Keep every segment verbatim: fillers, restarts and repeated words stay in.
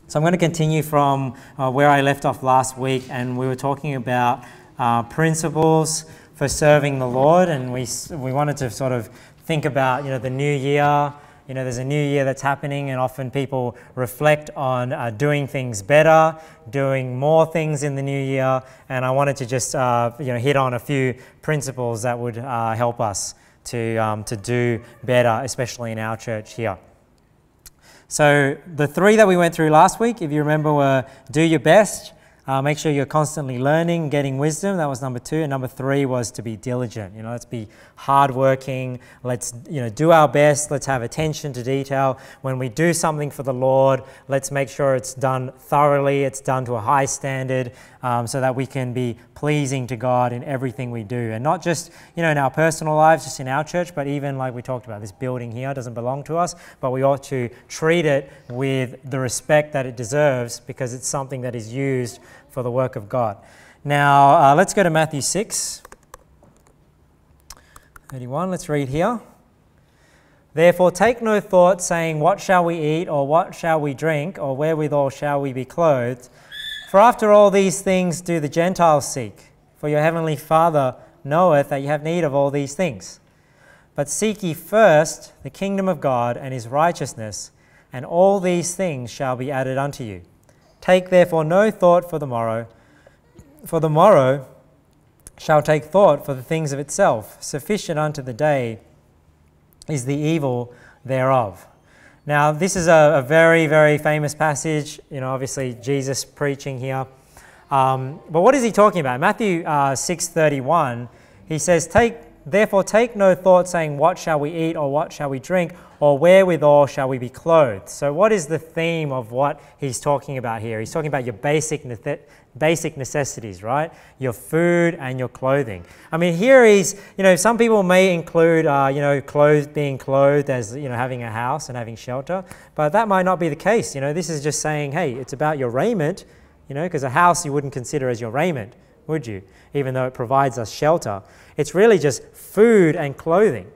So I'm going to continue from uh, where I left off last week, and we were talking about uh, principles for serving the Lord, and we we wanted to sort of think about, you know, the new year. You know, there's a new year that's happening, and often people reflect on uh, doing things better, doing more things in the new year, and I wanted to just uh, you know hit on a few principles that would uh, help us to um, to do better, especially in our church here. So the three that we went through last week, if you remember, were do your best, uh, make sure you're constantly learning, getting wisdom. That was number two. And number three was to be diligent. You know, let's be hardworking. Let's, you know, do our best. Let's have attention to detail. When we do something for the Lord, let's make sure it's done thoroughly. It's done to a high standard, um, so that we can be pleasing to God in everything we do. And not just, you know, in our personal lives, just in our church, but even like we talked about, this building here doesn't belong to us, but we ought to treat it with the respect that it deserves because it's something that is used for the work of God. Now, uh, let's go to Matthew six thirty-one. Let's read here. Therefore, take no thought, saying, what shall we eat, or what shall we drink, or wherewithal shall we be clothed? For after all these things do the Gentiles seek. For your heavenly Father knoweth that you have need of all these things. But seek ye first the kingdom of God and his righteousness, and all these things shall be added unto you. Take therefore no thought for the morrow, for the morrow shall take thought for the things of itself. Sufficient unto the day is the evil thereof. Now, this is a, a very, very famous passage, you know, obviously Jesus preaching here. Um, but what is he talking about? Matthew uh, six thirty-one, he says, "Take therefore take no thought, saying, what shall we eat, or what shall we drink, or wherewithal shall we be clothed?" So what is the theme of what he's talking about here? He's talking about your basic ne- basic necessities, right? Your food and your clothing. I mean, here he's, you know, some people may include, uh, you know, clothed, being clothed as, you know, having a house and having shelter, but that might not be the case. You know, this is just saying, hey, it's about your raiment, you know, because a house you wouldn't consider as your raiment, would you? Even though it provides us shelter. It's really just food and clothing.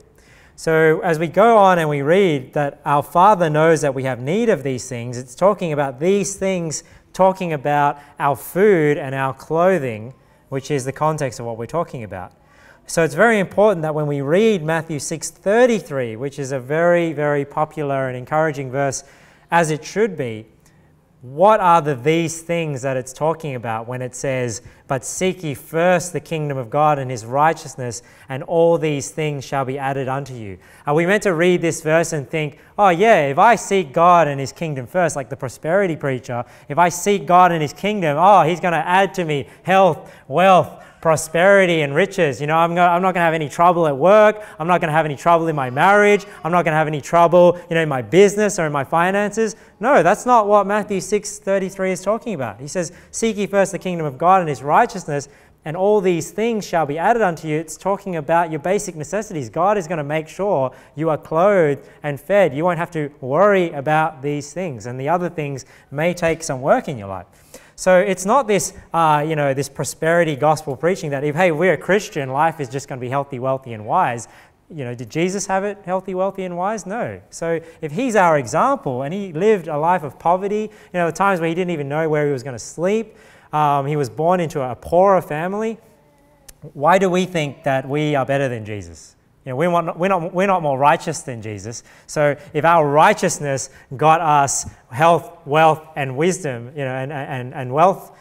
So as we go on and we read that our Father knows that we have need of these things, it's talking about these things, talking about our food and our clothing, which is the context of what we're talking about. So it's very important that when we read Matthew six thirty-three, which is a very, very popular and encouraging verse, as it should be, what are the these things that it's talking about when it says, but seek ye first the kingdom of God and his righteousness, and all these things shall be added unto you? Are we meant to read this verse and think, oh yeah, if I seek God and his kingdom first, like the prosperity preacher, if I seek God and his kingdom, oh, he's going to add to me health, wealth, prosperity and riches. You know, I'm, gonna, I'm not going to have any trouble at work. I'm not going to have any trouble in my marriage. I'm not going to have any trouble, you know, in my business or in my finances. No, that's not what Matthew six thirty-three is talking about. He says, seek ye first the kingdom of God and his righteousness, and all these things shall be added unto you. It's talking about your basic necessities. God is going to make sure you are clothed and fed. You won't have to worry about these things, and the other things may take some work in your life. So it's not this, uh, you know, this prosperity gospel preaching that if, hey, we're a Christian, life is just going to be healthy, wealthy, and wise. You know, did Jesus have it healthy, wealthy, and wise? No. So if he's our example and he lived a life of poverty, you know, the times where he didn't even know where he was going to sleep, um, he was born into a poorer family, why do we think that we are better than Jesus? You know, we're not, we're, not, we're not more righteous than Jesus. So if our righteousness got us health, wealth, and wisdom, you know, and, and, and wealth,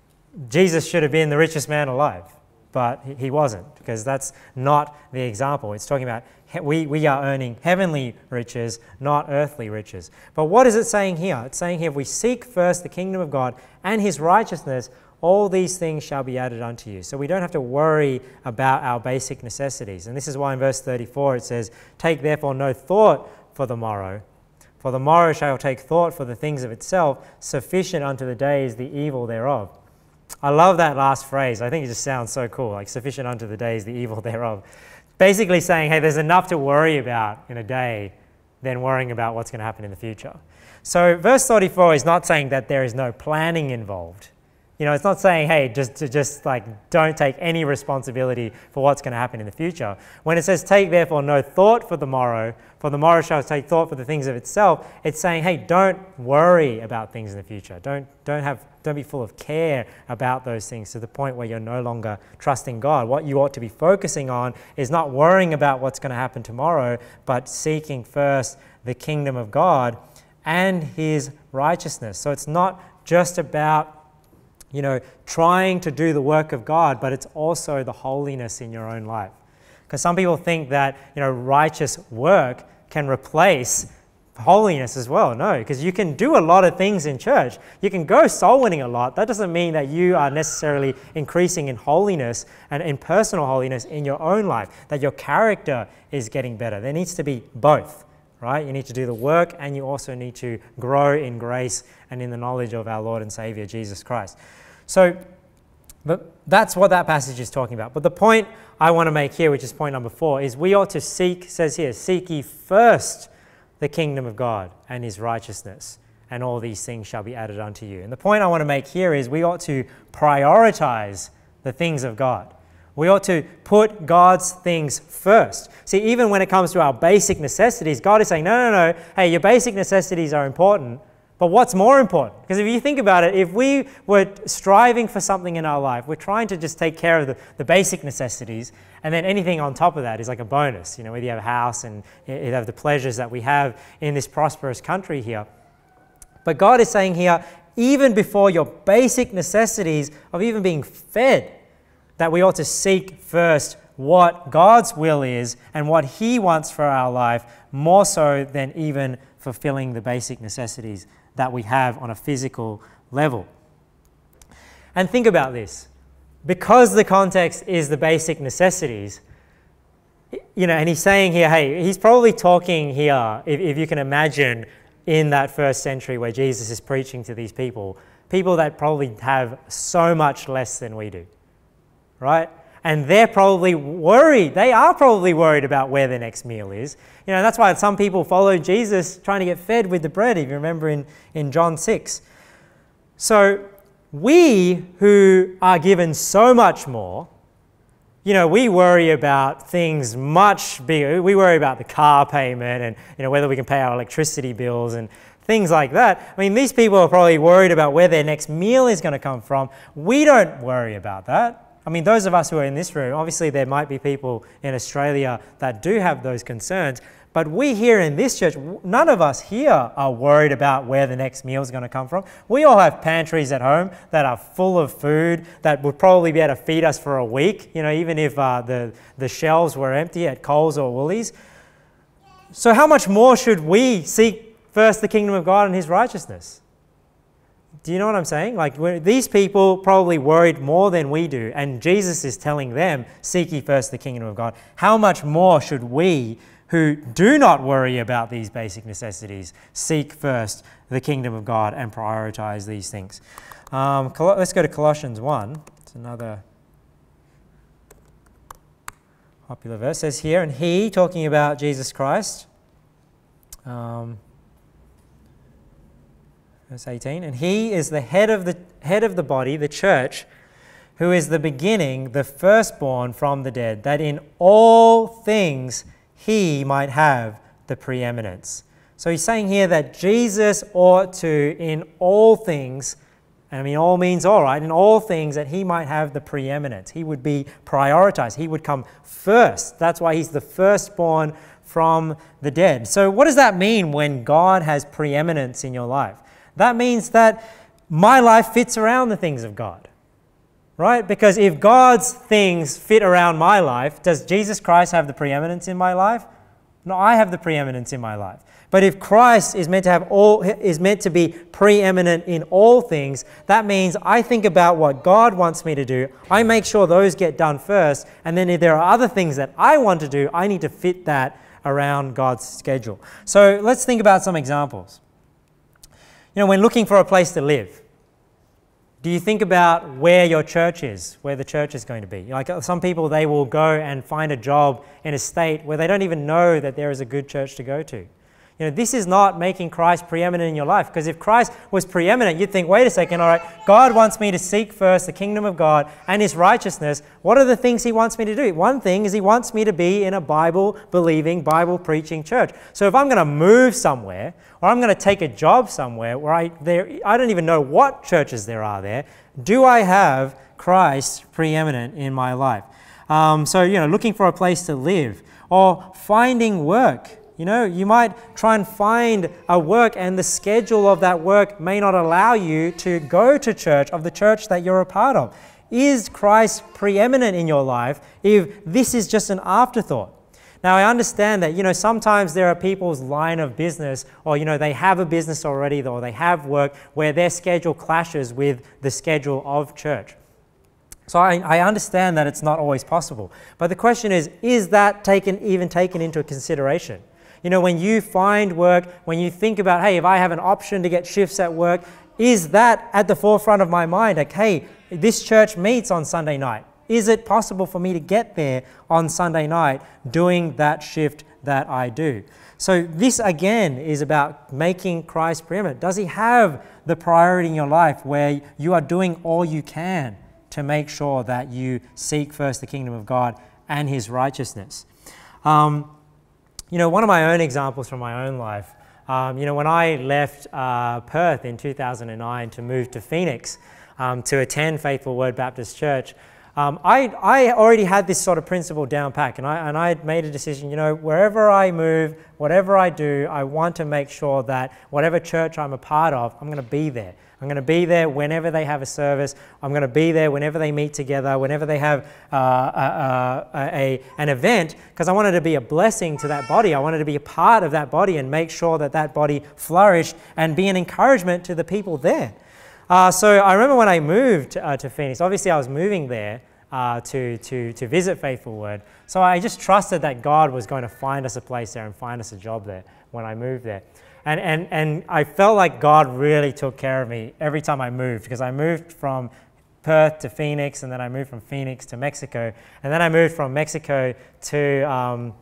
Jesus should have been the richest man alive. But he wasn't, because that's not the example. It's talking about we, we are earning heavenly riches, not earthly riches. But what is it saying here? It's saying here, if we seek first the kingdom of God and his righteousness, all these things shall be added unto you. So we don't have to worry about our basic necessities. And this is why in verse thirty-four it says, take therefore no thought for the morrow, for the morrow shall take thought for the things of itself. Sufficient unto the day is the evil thereof. I love that last phrase. I think it just sounds so cool, like sufficient unto the day is the evil thereof. Basically saying, hey, there's enough to worry about in a day than worrying about what's going to happen in the future. So verse thirty-four is not saying that there is no planning involved. You know, it's not saying, hey, just to just like don't take any responsibility for what's going to happen in the future. When it says, take therefore no thought for the morrow, for the morrow shall take thought for the things of itself, it's saying, hey, don't worry about things in the future. Don't don't have don't be full of care about those things to the point where you're no longer trusting God. What you ought to be focusing on is not worrying about what's going to happen tomorrow, but seeking first the kingdom of God and his righteousness. So it's not just about, you know, trying to do the work of God, but it's also the holiness in your own life. Because some people think that, you know, righteous work can replace holiness as well. No, because you can do a lot of things in church. You can go soul winning a lot. That doesn't mean that you are necessarily increasing in holiness and in personal holiness in your own life, that your character is getting better. There needs to be both, right? You need to do the work and you also need to grow in grace and in the knowledge of our Lord and Savior, Jesus Christ. So, but that's what that passage is talking about. But the point I want to make here, which is point number four, is we ought to seek, says here, seek ye first the kingdom of God and his righteousness, and all these things shall be added unto you. And the point I want to make here is we ought to prioritize the things of God. We ought to put God's things first. See, even when it comes to our basic necessities, God is saying, no, no, no, hey, your basic necessities are important, but what's more important? Because if you think about it, if we were striving for something in our life, we're trying to just take care of the, the basic necessities, and then anything on top of that is like a bonus. You know, whether you have a house and you have the pleasures that we have in this prosperous country here. But God is saying here, even before your basic necessities of even being fed, that we ought to seek first what God's will is and what he wants for our life, more so than even fulfilling the basic necessities that we have on a physical level. And think about this. Because the context is the basic necessities, you know, and he's saying here, hey, he's probably talking here, if, if you can imagine, in that first century where Jesus is preaching to these people, people that probably have so much less than we do, right? And they're probably worried. They are probably worried about where their next meal is. You know, that's why some people follow Jesus trying to get fed with the bread, if you remember in, in John six. So we who are given so much more, you know, we worry about things much bigger. We worry about the car payment and, you know, whether we can pay our electricity bills and things like that. I mean, these people are probably worried about where their next meal is going to come from. We don't worry about that. I mean, those of us who are in this room, obviously there might be people in Australia that do have those concerns, but we here in this church, none of us here are worried about where the next meal is going to come from. We all have pantries at home that are full of food that would probably be able to feed us for a week, you know, even if uh, the, the shelves were empty at Coles or Woolies. So how much more should we seek first the kingdom of God and his righteousness? Do you know what I'm saying? Like, these people probably worried more than we do, and Jesus is telling them, seek ye first the kingdom of God. How much more should we, who do not worry about these basic necessities, seek first the kingdom of God and prioritize these things? Um, let's go to Colossians one. It's another popular verse. It says here, and he, talking about Jesus Christ, um, verse eighteen, and he is the head of the head of the body, the church, who is the beginning, the firstborn from the dead, that in all things he might have the preeminence. So he's saying here that Jesus ought to, in all things, and I mean all means all, right, in all things, that he might have the preeminence. He would be prioritized. He would come first. That's why he's the firstborn from the dead. So what does that mean when God has preeminence in your life? That means that my life fits around the things of God, right? Because if God's things fit around my life, does Jesus Christ have the preeminence in my life? No, I have the preeminence in my life. But if Christ is meant to have all, is meant to be preeminent in all things, that means I think about what God wants me to do. I make sure those get done first, and then if there are other things that I want to do, I need to fit that around God's schedule. So let's think about some examples. You know, when looking for a place to live, do you think about where your church is, where the church is going to be? Like some people, they will go and find a job in a state where they don't even know that there is a good church to go to. You You know, this is not making Christ preeminent in your life, because if Christ was preeminent, you'd think, wait a second, all right, God wants me to seek first the kingdom of God and his righteousness. What are the things he wants me to do? One thing is he wants me to be in a Bible-believing, Bible-preaching church. So if I'm going to move somewhere, or I'm going to take a job somewhere where I, there, I don't even know what churches there are there, do I have Christ preeminent in my life? Um, so, you know, looking for a place to live, or finding work. You know, you might try and find a work, and the schedule of that work may not allow you to go to church, of the church that you're a part of. Is Christ preeminent in your life if this is just an afterthought? Now, I understand that, you know, sometimes there are people's line of business, or, you know, they have a business already, or they have work where their schedule clashes with the schedule of church. So I, I understand that it's not always possible. But the question is, is that taken even taken into consideration? You know, when you find work, when you think about, hey, if I have an option to get shifts at work, is that at the forefront of my mind? Like, hey, this church meets on Sunday night. Is it possible for me to get there on Sunday night doing that shift that I do? So this, again, is about making Christ preeminent. Does he have the priority in your life where you are doing all you can to make sure that you seek first the kingdom of God and his righteousness? Um, You know, one of my own examples from my own life, um, you know, when I left uh, Perth in two thousand nine to move to Phoenix um, to attend Faithful Word Baptist Church, um, I, I already had this sort of principle down pat, and I, and I made a decision, you know, wherever I move, whatever I do, I want to make sure that whatever church I'm a part of, I'm going to be there. I'm going to be there whenever they have a service. I'm going to be there whenever they meet together, whenever they have uh, a, a, a, an event, because I wanted to be a blessing to that body. I wanted to be a part of that body and make sure that that body flourished and be an encouragement to the people there. Uh, so I remember when I moved uh, to Phoenix, obviously I was moving there uh, to, to, to visit Faithful Word. So I just trusted that God was going to find us a place there and find us a job there when I moved there. And, and, and I felt like God really took care of me every time I moved, because I moved from Perth to Phoenix, and then I moved from Phoenix to Mexico, and then I moved from Mexico to, um,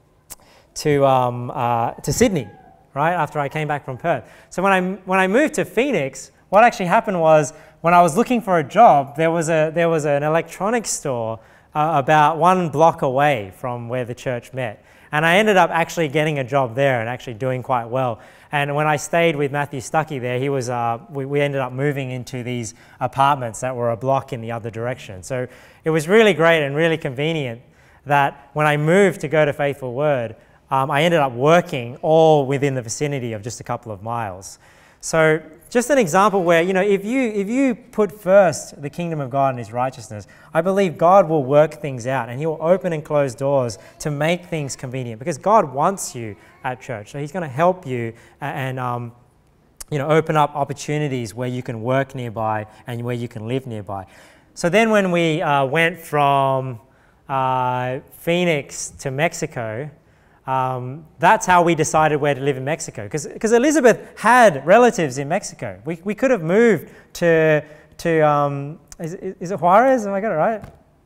to, um, uh, to Sydney, right, after I came back from Perth. So when I, when I moved to Phoenix, what actually happened was, when I was looking for a job, there was, a, there was an electronics store uh, about one block away from where the church met. And I ended up actually getting a job there and actually doing quite well. And when I stayed with Matthew Stuckey there, he was, uh, we, we ended up moving into these apartments that were a block in the other direction. So it was really great and really convenient that when I moved to go to Faithful Word, um, I ended up working all within the vicinity of just a couple of miles. So just an example where, you know, if you, if you put first the kingdom of God and his righteousness, I believe God will work things out, and he will open and close doors to make things convenient, because God wants you at church. So he's going to help you and, um, you know, open up opportunities where you can work nearby and where you can live nearby. So then when we uh, went from uh, Phoenix to Mexico, Um, that's how we decided where to live in Mexico, because Elizabeth had relatives in Mexico. We, we could have moved to, to um, is, is it Juarez? Have I got it right?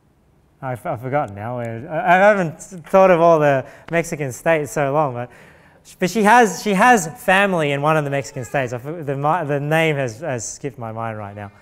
I've, I've forgotten now. I haven't thought of all the Mexican states so long, but, but she, has, she has family in one of the Mexican states. I, the, the name has, has skipped my mind right now.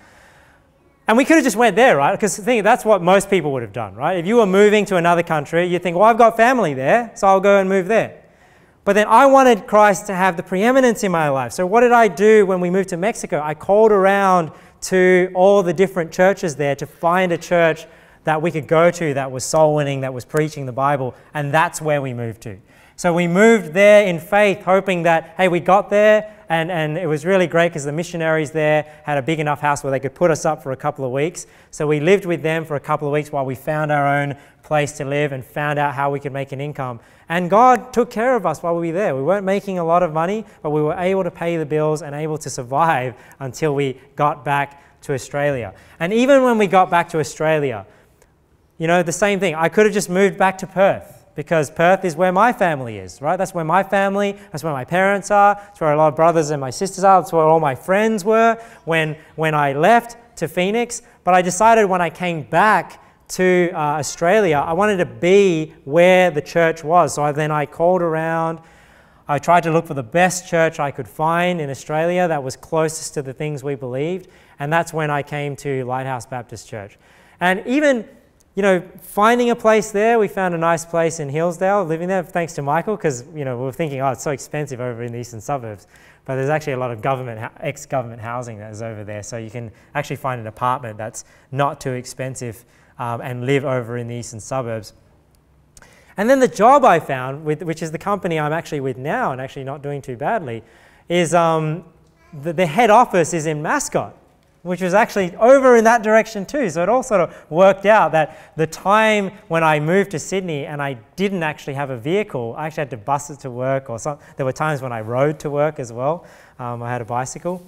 And we could have just went there, right? Because think that's what most people would have done, right? If you were moving to another country, you'd think, well, I've got family there, so I'll go and move there. But then I wanted Christ to have the preeminence in my life. So what did I do when we moved to Mexico? I called around to all the different churches there to find a church that we could go to that was soul winning, that was preaching the Bible, and that's where we moved to. So we moved there in faith, hoping that, hey, we got there, and, and it was really great because the missionaries there had a big enough house where they could put us up for a couple of weeks. So we lived with them for a couple of weeks while we found our own place to live and found out how we could make an income. And God took care of us while we were there. We weren't making a lot of money, but we were able to pay the bills and able to survive until we got back to Australia. And even when we got back to Australia, you know, the same thing. I could have just moved back to Perth, because Perth is where my family is, right? That's where my family, that's where my parents are, that's where a lot of brothers and my sisters are, that's where all my friends were when, when I left to Phoenix. But I decided when I came back to uh, Australia, I wanted to be where the church was. So I, then I called around, I tried to look for the best church I could find in Australia that was closest to the things we believed, and that's when I came to Lighthouse Baptist Church. And even, you know, finding a place there, we found a nice place in Hillsdale, living there, thanks to Michael, because, you know, we were thinking, oh, it's so expensive over in the eastern suburbs. But there's actually a lot of government, ex-government housing that is over there, so you can actually find an apartment that's not too expensive um, and live over in the eastern suburbs. And then the job I found, with, which is the company I'm actually with now and actually not doing too badly, is um, the, the head office is in Mascot, which was actually over in that direction too. So it all sort of worked out that the time when I moved to Sydney and I didn't actually have a vehicle, I actually had to bus it to work, or some, there were times when I rode to work as well. Um, I had a bicycle.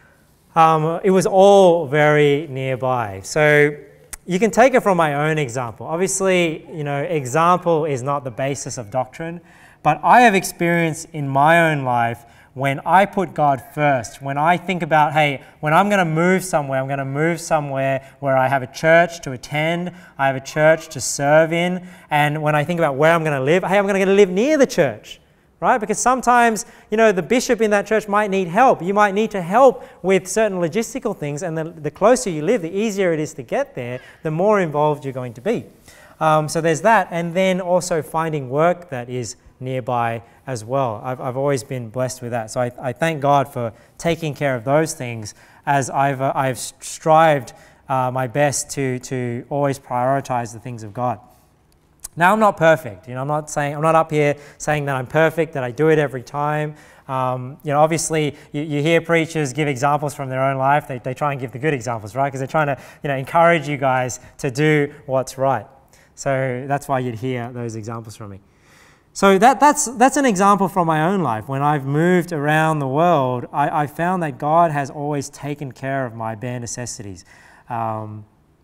Um, it was all very nearby. So you can take it from my own example. Obviously, you know, example is not the basis of doctrine, but I have experienced in my own life when I put God first, when I think about, hey, when I'm going to move somewhere, I'm going to move somewhere where I have a church to attend, I have a church to serve in, and when I think about where I'm going to live, hey, I'm going to live near the church, right? Because sometimes, you know, the bishop in that church might need help. You might need to help with certain logistical things, and the, the closer you live, the easier it is to get there, the more involved you're going to be. Um, so there's that, and then also finding work that is nearby as well. I've, I've always been blessed with that. So I, I thank God for taking care of those things as I've, uh, I've strived uh, my best to, to always prioritize the things of God. Now, I'm not perfect. You know, I'm not saying, I'm not up here saying that I'm perfect, that I do it every time. Um, you know, obviously, you, you hear preachers give examples from their own life. They, they try and give the good examples, right? Because they're trying to, you know, encourage you guys to do what's right. So that's why you'd hear those examples from me. So that, that's, that's an example from my own life. When I've moved around the world, I, I found that God has always taken care of my bare necessities. Um,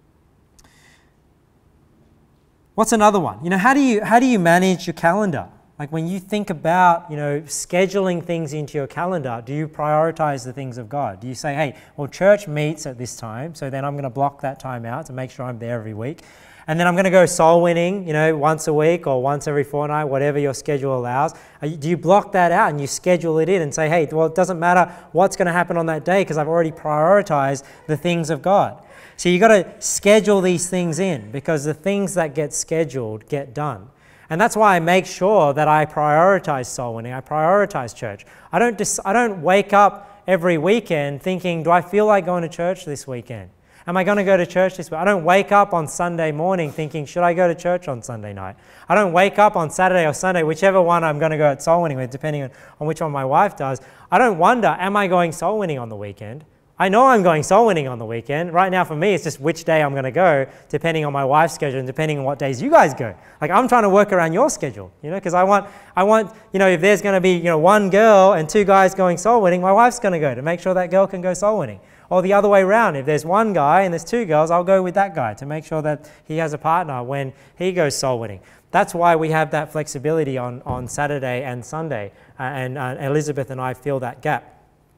What's another one? You know, how do you how do you manage your calendar? Like when you think about, you know, scheduling things into your calendar, do you prioritize the things of God? Do you say, hey, well, church meets at this time, so then I'm going to block that time out to make sure I'm there every week. And then I'm going to go soul winning, you know, once a week or once every fortnight, whatever your schedule allows. Do you block that out and you schedule it in and say, hey, well, it doesn't matter what's going to happen on that day because I've already prioritized the things of God. So you've got to schedule these things in because the things that get scheduled get done. And that's why I make sure that I prioritize soul winning, I prioritize church. I don't, dis- I don't wake up every weekend thinking, do I feel like going to church this weekend? Am I going to go to church this week? I don't wake up on Sunday morning thinking, should I go to church on Sunday night? I don't wake up on Saturday or Sunday, whichever one I'm going to go at soul winning with, depending on, on which one my wife does. I don't wonder, am I going soul winning on the weekend? I know I'm going soul winning on the weekend. Right now for me, it's just which day I'm going to go, depending on my wife's schedule and depending on what days you guys go. Like I'm trying to work around your schedule, you know, because I want, I want, you know, if there's going to be, you know, one girl and two guys going soul winning, my wife's going to go to make sure that girl can go soul winning. Or the other way around, if there's one guy and there's two girls, I'll go with that guy to make sure that he has a partner when he goes soul winning. That's why we have that flexibility on, on Saturday and Sunday, uh, and uh, Elizabeth and I fill that gap.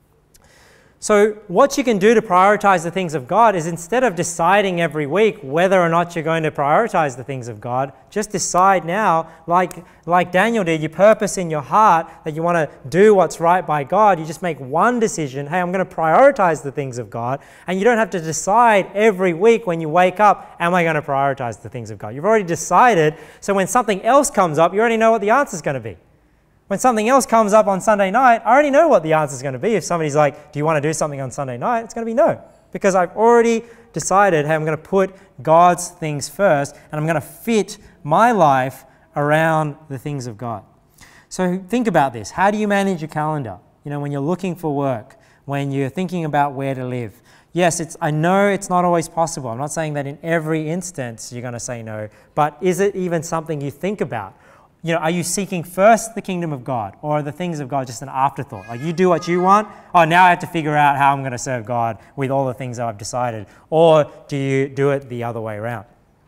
So what you can do to prioritize the things of God is instead of deciding every week whether or not you're going to prioritize the things of God, just decide now, like, like Daniel did, you purpose in your heart that you want to do what's right by God. You just make one decision, hey, I'm going to prioritize the things of God, and you don't have to decide every week when you wake up, am I going to prioritize the things of God? You've already decided, so when something else comes up, you already know what the answer is going to be. When something else comes up on Sunday night, I already know what the answer is going to be. If somebody's like, do you want to do something on Sunday night? It's going to be no. Because I've already decided, hey, I'm going to put God's things first, and I'm going to fit my life around the things of God. So think about this. How do you manage your calendar? You know, when you're looking for work, when you're thinking about where to live. Yes, it's, I know it's not always possible. I'm not saying that in every instance you're going to say no, but is it even something you think about? You know, are you seeking first the kingdom of God, or are the things of God just an afterthought? Like you do what you want, oh, now I have to figure out how I'm going to serve God with all the things that I've decided. Or do you do it the other way around?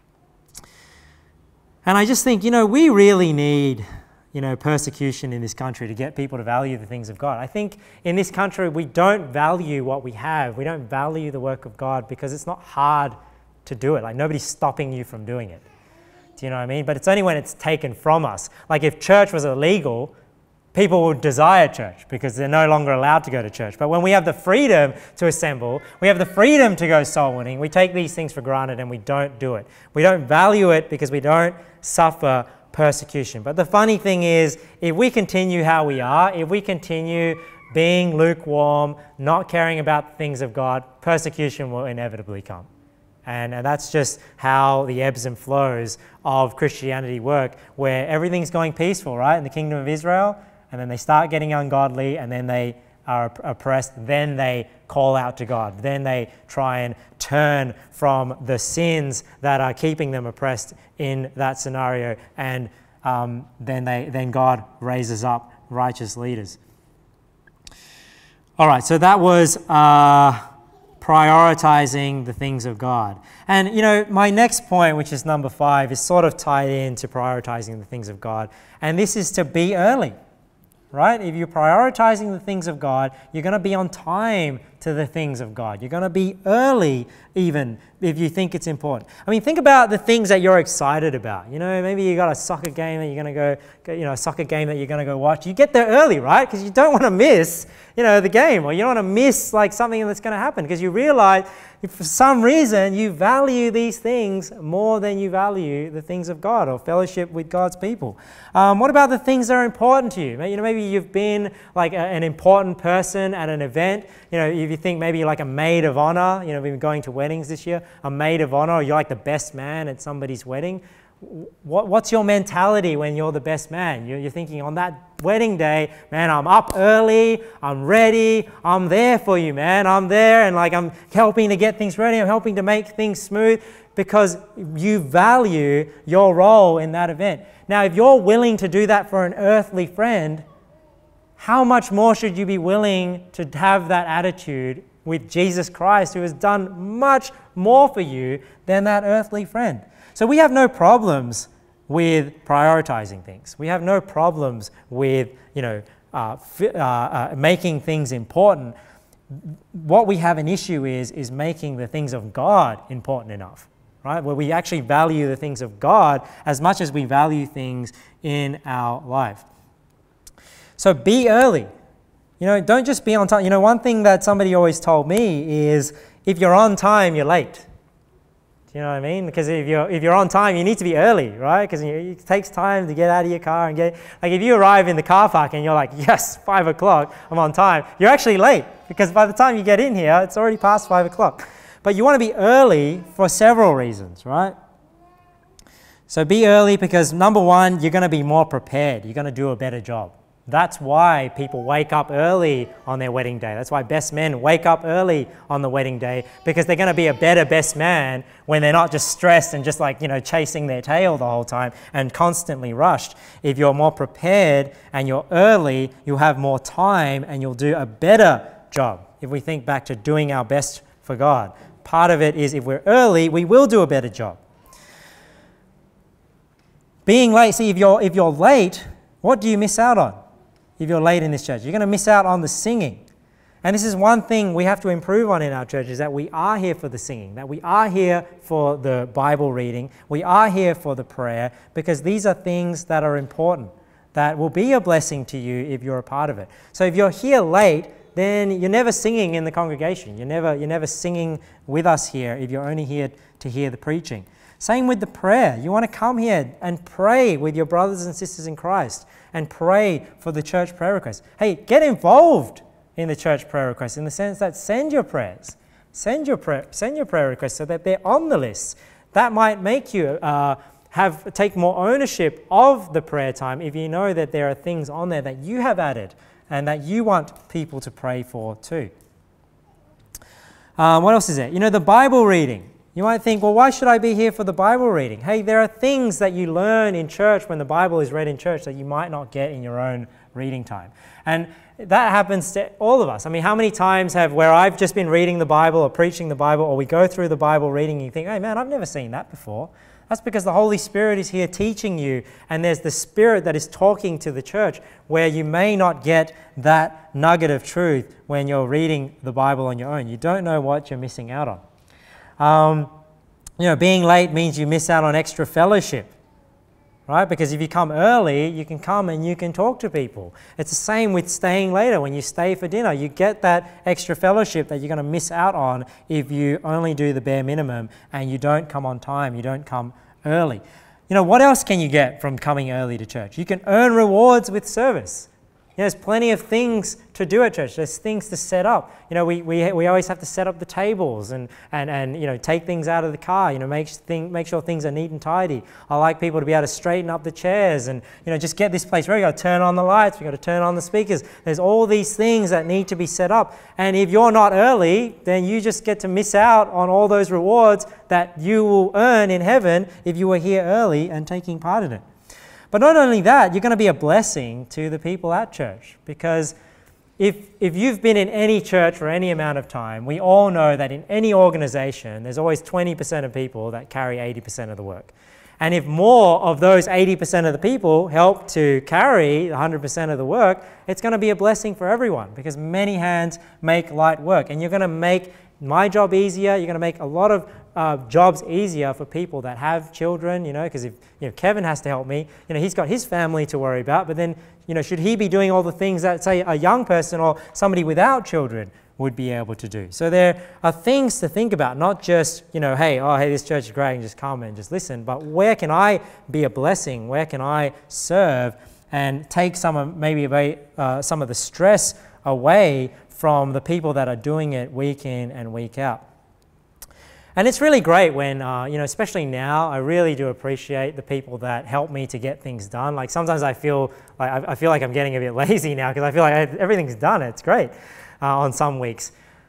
And I just think, you know, we really need, you know, persecution in this country to get people to value the things of God. I think in this country we don't value what we have. We don't value the work of God because it's not hard to do it. Like nobody's stopping you from doing it. Do you know what I mean? But it's only when it's taken from us. Like if church was illegal, people will desire church because they're no longer allowed to go to church. But when we have the freedom to assemble, we have the freedom to go soul winning, we take these things for granted and we don't do it. We don't value it because we don't suffer persecution. But the funny thing is, if we continue how we are, if we continue being lukewarm, not caring about the things of God, persecution will inevitably come. And, and that's just how the ebbs and flows of Christianity work, where everything's going peaceful, right, in the kingdom of Israel, and then they start getting ungodly, and then they are oppressed, then they call out to God. Then they try and turn from the sins that are keeping them oppressed in that scenario, and um, then, they, then God raises up righteous leaders. All right, so that was... Uh, prioritizing the things of God. And, you know, my next point, which is number five, is sort of tied into prioritizing the things of God. And this is to be early, right? If you're prioritizing the things of God, you're going to be on time to the things of God. You're going to be early even if you think it's important. I mean, think about the things that you're excited about. You know, maybe you got a soccer game that you're going to go, you know, a soccer game that you're going to go watch. You get there early, right? Because you don't want to miss, you know, the game, or you don't want to miss like something that's going to happen, because you realize if for some reason you value these things more than you value the things of God or fellowship with God's people. Um, what about the things that are important to you? You know, maybe you've been like a, an important person at an event. You know, if you think maybe like a maid of honor, you know, we've been going to weddings this year, a maid of honor, or you're like the best man at somebody's wedding. What, what's your mentality when you're the best man? You're, you're thinking on that wedding day, man, I'm up early, I'm ready, I'm there for you, man, I'm there, and like I'm helping to get things ready, I'm helping to make things smooth, because you value your role in that event. Now, if you're willing to do that for an earthly friend, how much more should you be willing to have that attitude with Jesus Christ, who has done much more for you than that earthly friend? So we have no problems with prioritizing things. We have no problems with, you know, uh, uh, uh, making things important. What we have an issue is, is making the things of God important enough, right? Where we actually value the things of God as much as we value things in our life. So be early. You know, don't just be on time. You know, one thing that somebody always told me is, if you're on time, you're late. You know what I mean? Because if you're, if you're on time, you need to be early, right? Because it takes time to get out of your car and get... Like if you arrive in the car park and you're like, yes, five o'clock, I'm on time, you're actually late. Because by the time you get in here, it's already past five o'clock. But you want to be early for several reasons, right? So be early because, number one, you're going to be more prepared. You're going to do a better job. That's why people wake up early on their wedding day. That's why best men wake up early on the wedding day, because they're going to be a better best man when they're not just stressed and just like, you know, chasing their tail the whole time and constantly rushed. If you're more prepared and you're early, you'll have more time and you'll do a better job. If we think back to doing our best for God, part of it is if we're early, we will do a better job. Being late, see, if you're, if you're late, what do you miss out on? If you're late in this church, you're going to miss out on the singing. And this is one thing we have to improve on in our church, is that we are here for the singing, that we are here for the Bible reading, we are here for the prayer, because these are things that are important, that will be a blessing to you if you're a part of it. So if you're here late, then you're never singing in the congregation. You're never, you're never singing with us here if you're only here to hear the preaching. Same with the prayer. You want to come here and pray with your brothers and sisters in Christ and pray for the church prayer requests. Hey, get involved in the church prayer requests in the sense that send your prayers. Send your, prayer, send your prayer requests so that they're on the list. That might make you uh, have take more ownership of the prayer time if you know that there are things on there that you have added and that you want people to pray for too. Um, what else is there? You know, the Bible reading. You might think, well, why should I be here for the Bible reading? Hey, there are things that you learn in church when the Bible is read in church that you might not get in your own reading time. And that happens to all of us. I mean, how many times have where I've just been reading the Bible or preaching the Bible, or we go through the Bible reading and you think, hey man, I've never seen that before. That's because the Holy Spirit is here teaching you, and there's the Spirit that is talking to the church where you may not get that nugget of truth when you're reading the Bible on your own. You don't know what you're missing out on. Um, you know, being late means you miss out on extra fellowship. right? Because if you come early, you can come and you can talk to people. It's the same with staying later. When you stay for dinner, you get that extra fellowship that you're going to miss out on if you only do the bare minimum and you don't come on time, you don't come early. You know, what else can you get from coming early to church? You can earn rewards with service. You know, there's plenty of things to do at church. There's things to set up. You know, we, we, we always have to set up the tables and, and, and, you know, take things out of the car, you know, make, thing, make sure things are neat and tidy. I like people to be able to straighten up the chairs and, you know, just get this place ready. We've got to turn on the lights. We've got to turn on the speakers. There's all these things that need to be set up. And if you're not early, then you just get to miss out on all those rewards that you will earn in heaven if you were here early and taking part in it. But not only that, you're going to be a blessing to the people at church, because if, if you've been in any church for any amount of time, we all know that in any organization, there's always twenty percent of people that carry eighty percent of the work. And if more of those eighty percent of the people help to carry one hundred percent of the work, it's going to be a blessing for everyone, because many hands make light work. And you're going to make my job easier. You're going to make a lot of uh, jobs easier for people that have children, you know, because if you know, Kevin has to help me, you know, he's got his family to worry about, but then, you know, should he be doing all the things that, say, a young person or somebody without children would be able to do? So there are things to think about, not just, you know, hey, oh, hey, this church is great, and just come and just listen, but where can I be a blessing? Where can I serve and take some of, maybe away, uh, some of the stress away from the people that are doing it week in and week out? And it's really great when, uh, you know, especially now, I really do appreciate the people that help me to get things done. Like sometimes I feel like, I, I feel like I'm getting a bit lazy now because I feel like I, everything's done. It's great uh, on some weeks.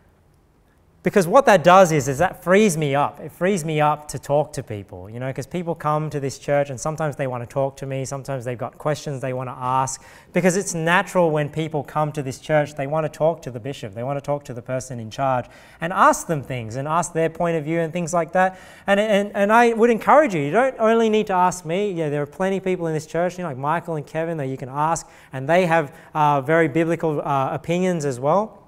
Because what that does is, is that frees me up. It frees me up to talk to people, you know, because people come to this church and sometimes they want to talk to me. Sometimes they've got questions they want to ask, because it's natural when people come to this church, they want to talk to the bishop. They want to talk to the person in charge and ask them things and ask their point of view and things like that. And, and, and I would encourage you, you don't only need to ask me. Yeah, there are plenty of people in this church, you know, like Michael and Kevin, that you can ask, and they have uh, very biblical uh, opinions as well.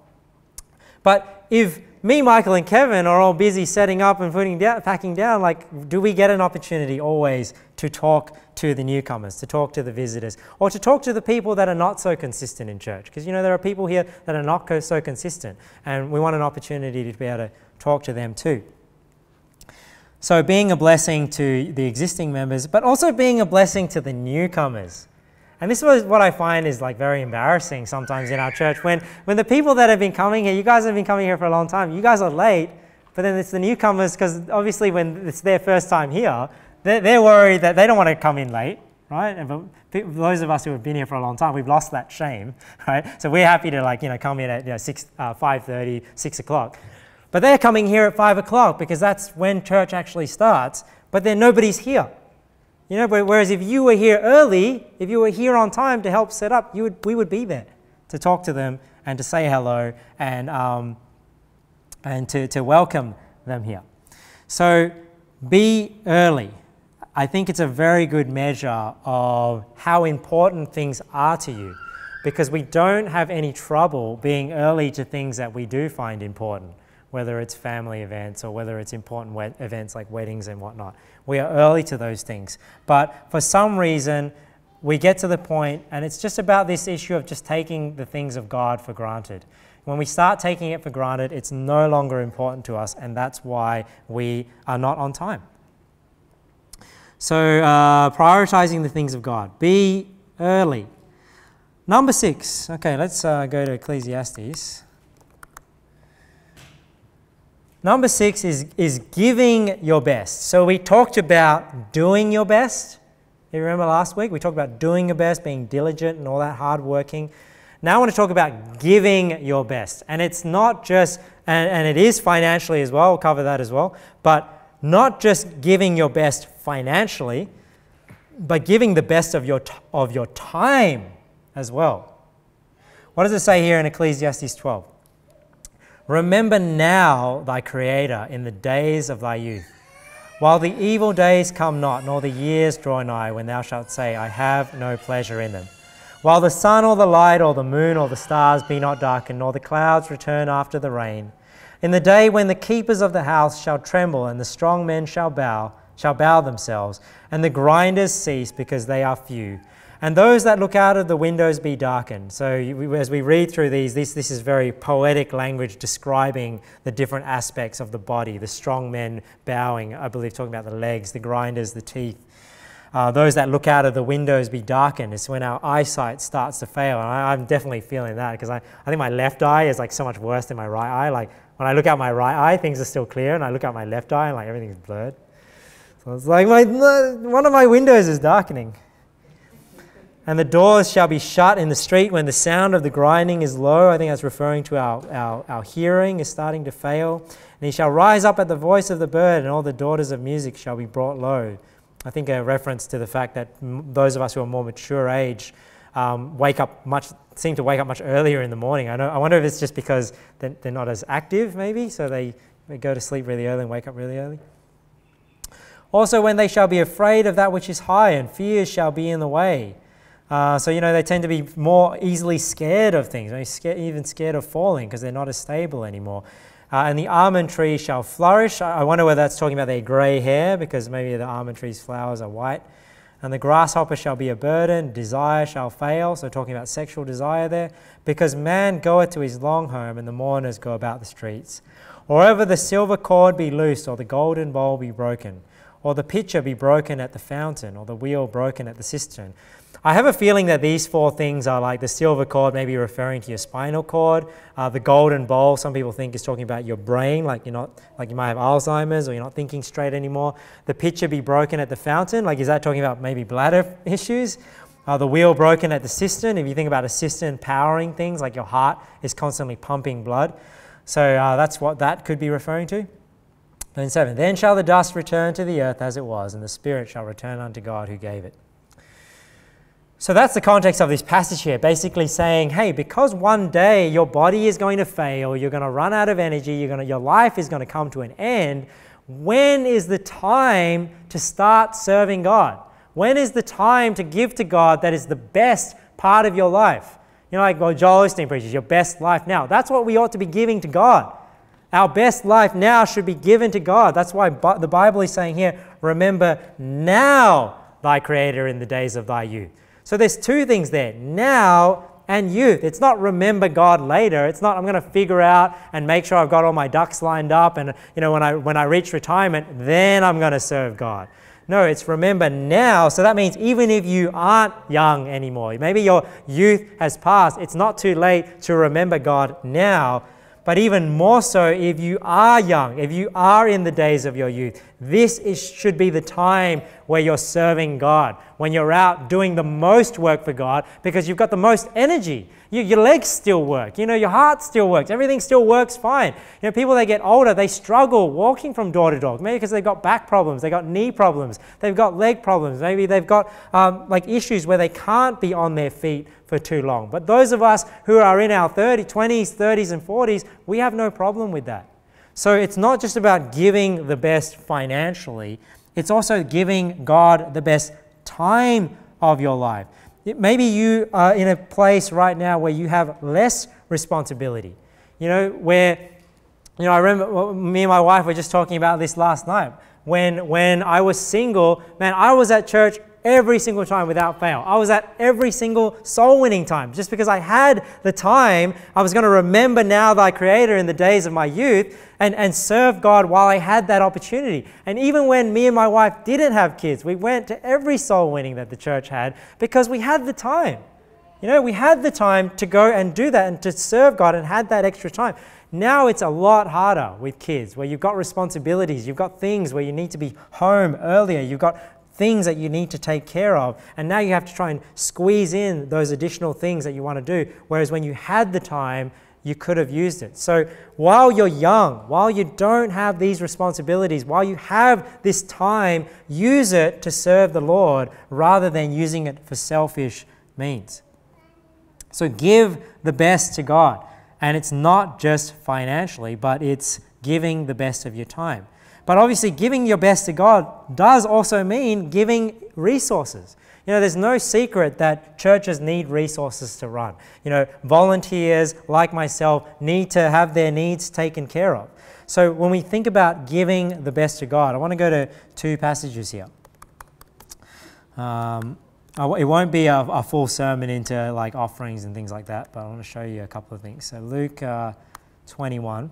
But if me, Michael, and Kevin are all busy setting up and putting down, packing down, like, do we get an opportunity always to talk to the newcomers, to talk to the visitors, or to talk to the people that are not so consistent in church? Because, you know, there are people here that are not so consistent, and we want an opportunity to be able to talk to them too. So being a blessing to the existing members, but also being a blessing to the newcomers. And this was what I find is like very embarrassing sometimes in our church. When, when the people that have been coming here, you guys have been coming here for a long time, you guys are late, but then it's the newcomers, because obviously when it's their first time here, they're, they're worried that they don't want to come in late, right? And but those of us who have been here for a long time, we've lost that shame, right? So we're happy to, like, you know, come in at, you know, six, uh, five thirty, six o'clock. But they're coming here at five o'clock because that's when church actually starts, but then nobody's here. You know, whereas if you were here early, if you were here on time to help set up, you would, we would be there to talk to them and to say hello and, um, and to, to welcome them here. So be early. I think it's a very good measure of how important things are to you, because we don't have any trouble being early to things that we do find important, whether it's family events or whether it's important events like weddings and whatnot. We are early to those things. But for some reason, we get to the point, and it's just about this issue of just taking the things of God for granted. When we start taking it for granted, it's no longer important to us, and that's why we are not on time. So uh, prioritizing the things of God. Be early. Number six. Okay, let's uh, go to Ecclesiastes. Number six is, is giving your best. So we talked about doing your best. You remember last week? We talked about doing your best, being diligent and all that hard working. Now I want to talk about giving your best. And it's not just, and, and it is financially as well, we'll cover that as well, but not just giving your best financially, but giving the best of your, of your time as well. What does it say here in Ecclesiastes twelve? Remember now thy Creator in the days of thy youth, while the evil days come not, nor the years draw nigh, when thou shalt say, I have no pleasure in them. While the sun or the light or the moon or the stars be not darkened, nor the clouds return after the rain. In the day when the keepers of the house shall tremble and the strong men shall bow, shall bow themselves, and the grinders cease because they are few. And those that look out of the windows be darkened. So as we read through these, this, this is very poetic language describing the different aspects of the body. The strong men bowing, I believe talking about the legs, the grinders, the teeth. Uh, those that look out of the windows be darkened. It's when our eyesight starts to fail. And I, I'm definitely feeling that because I, I think my left eye is like so much worse than my right eye. Like when I look out my right eye, things are still clear, and I look out my left eye and like everything's blurred. So it's like my, one of my windows is darkening. And the doors shall be shut in the street when the sound of the grinding is low. I think that's referring to our, our, our hearing is starting to fail. And he shall rise up at the voice of the bird, and all the daughters of music shall be brought low. I think a reference to the fact that m those of us who are more mature age um, wake up much, seem to wake up much earlier in the morning. I, know, I wonder if it's just because they're, they're not as active maybe, so they, they go to sleep really early and wake up really early. Also when they shall be afraid of that which is high, and fears shall be in the way. Uh, so, you know, they tend to be more easily scared of things, maybe scared, even scared of falling because they're not as stable anymore. Uh, and the almond tree shall flourish. I wonder whether that's talking about their grey hair, because maybe the almond tree's flowers are white. And the grasshopper shall be a burden, desire shall fail. So talking about sexual desire there. Because man goeth to his long home, and the mourners go about the streets. Or ever the silver cord be loosed, or the golden bowl be broken, or the pitcher be broken at the fountain, or the wheel broken at the cistern. I have a feeling that these four things are like the silver cord, maybe referring to your spinal cord. Uh, the golden bowl, some people think is talking about your brain, like you're not, like you might have Alzheimer's or you're not thinking straight anymore. The pitcher be broken at the fountain, like is that talking about maybe bladder issues? Uh, the wheel broken at the cistern, if you think about a cistern powering things, like your heart is constantly pumping blood. So uh, that's what that could be referring to. And seven, then shall the dust return to the earth as it was, and the spirit shall return unto God who gave it. So that's the context of this passage here, basically saying, hey, because one day your body is going to fail, you're going to run out of energy, you're going to, your life is going to come to an end, when is the time to start serving God? When is the time to give to God that is the best part of your life? You know, like well, Joel Osteen preaches, your best life now. That's what we ought to be giving to God. Our best life now should be given to God. That's why the Bible is saying here, remember now thy Creator in the days of thy youth. So there's two things there, now and youth. It's not remember God later. It's not I'm going to figure out and make sure I've got all my ducks lined up and you know when I when I reach retirement, then I'm going to serve God. No, it's remember now. So that means even if you aren't young anymore, maybe your youth has passed, it's not too late to remember God now. But even more so if you are young, if you are in the days of your youth, this is, should be the time where you're serving God, when you're out doing the most work for God because you've got the most energy. You, your legs still work, you know, your heart still works, everything still works fine. You know, people that get older, they struggle walking from door to door, maybe because they've got back problems, they've got knee problems, they've got leg problems, maybe they've got um, like issues where they can't be on their feet for too long. But those of us who are in our thirties, twenties, thirties and forties, we have no problem with that. So it's not just about giving the best financially, it's also giving God the best time of your life. It, maybe you are in a place right now where you have less responsibility. You know, where, you know, I remember well, me and my wife were just talking about this last night. When, when I was single, man, I was at church every single time without fail. I was at every single soul winning time. Just because I had the time, I was going to remember now thy Creator in the days of my youth and, and serve God while I had that opportunity. And even when me and my wife didn't have kids, we went to every soul winning that the church had because we had the time. You know, we had the time to go and do that and to serve God and had that extra time. Now it's a lot harder with kids where you've got responsibilities, you've got things where you need to be home earlier, you've got things that you need to take care of, and now you have to try and squeeze in those additional things that you want to do, whereas when you had the time, you could have used it. So while you're young, while you don't have these responsibilities, while you have this time, use it to serve the Lord rather than using it for selfish means. So give the best to God. And it's not just financially, but it's giving the best of your time. But obviously giving your best to God does also mean giving resources. You know, there's no secret that churches need resources to run. You know, volunteers like myself need to have their needs taken care of. So when we think about giving the best to God, I want to go to two passages here. Um, it won't be a, a full sermon into like offerings and things like that, but I want to show you a couple of things. So Luke uh, twenty-one.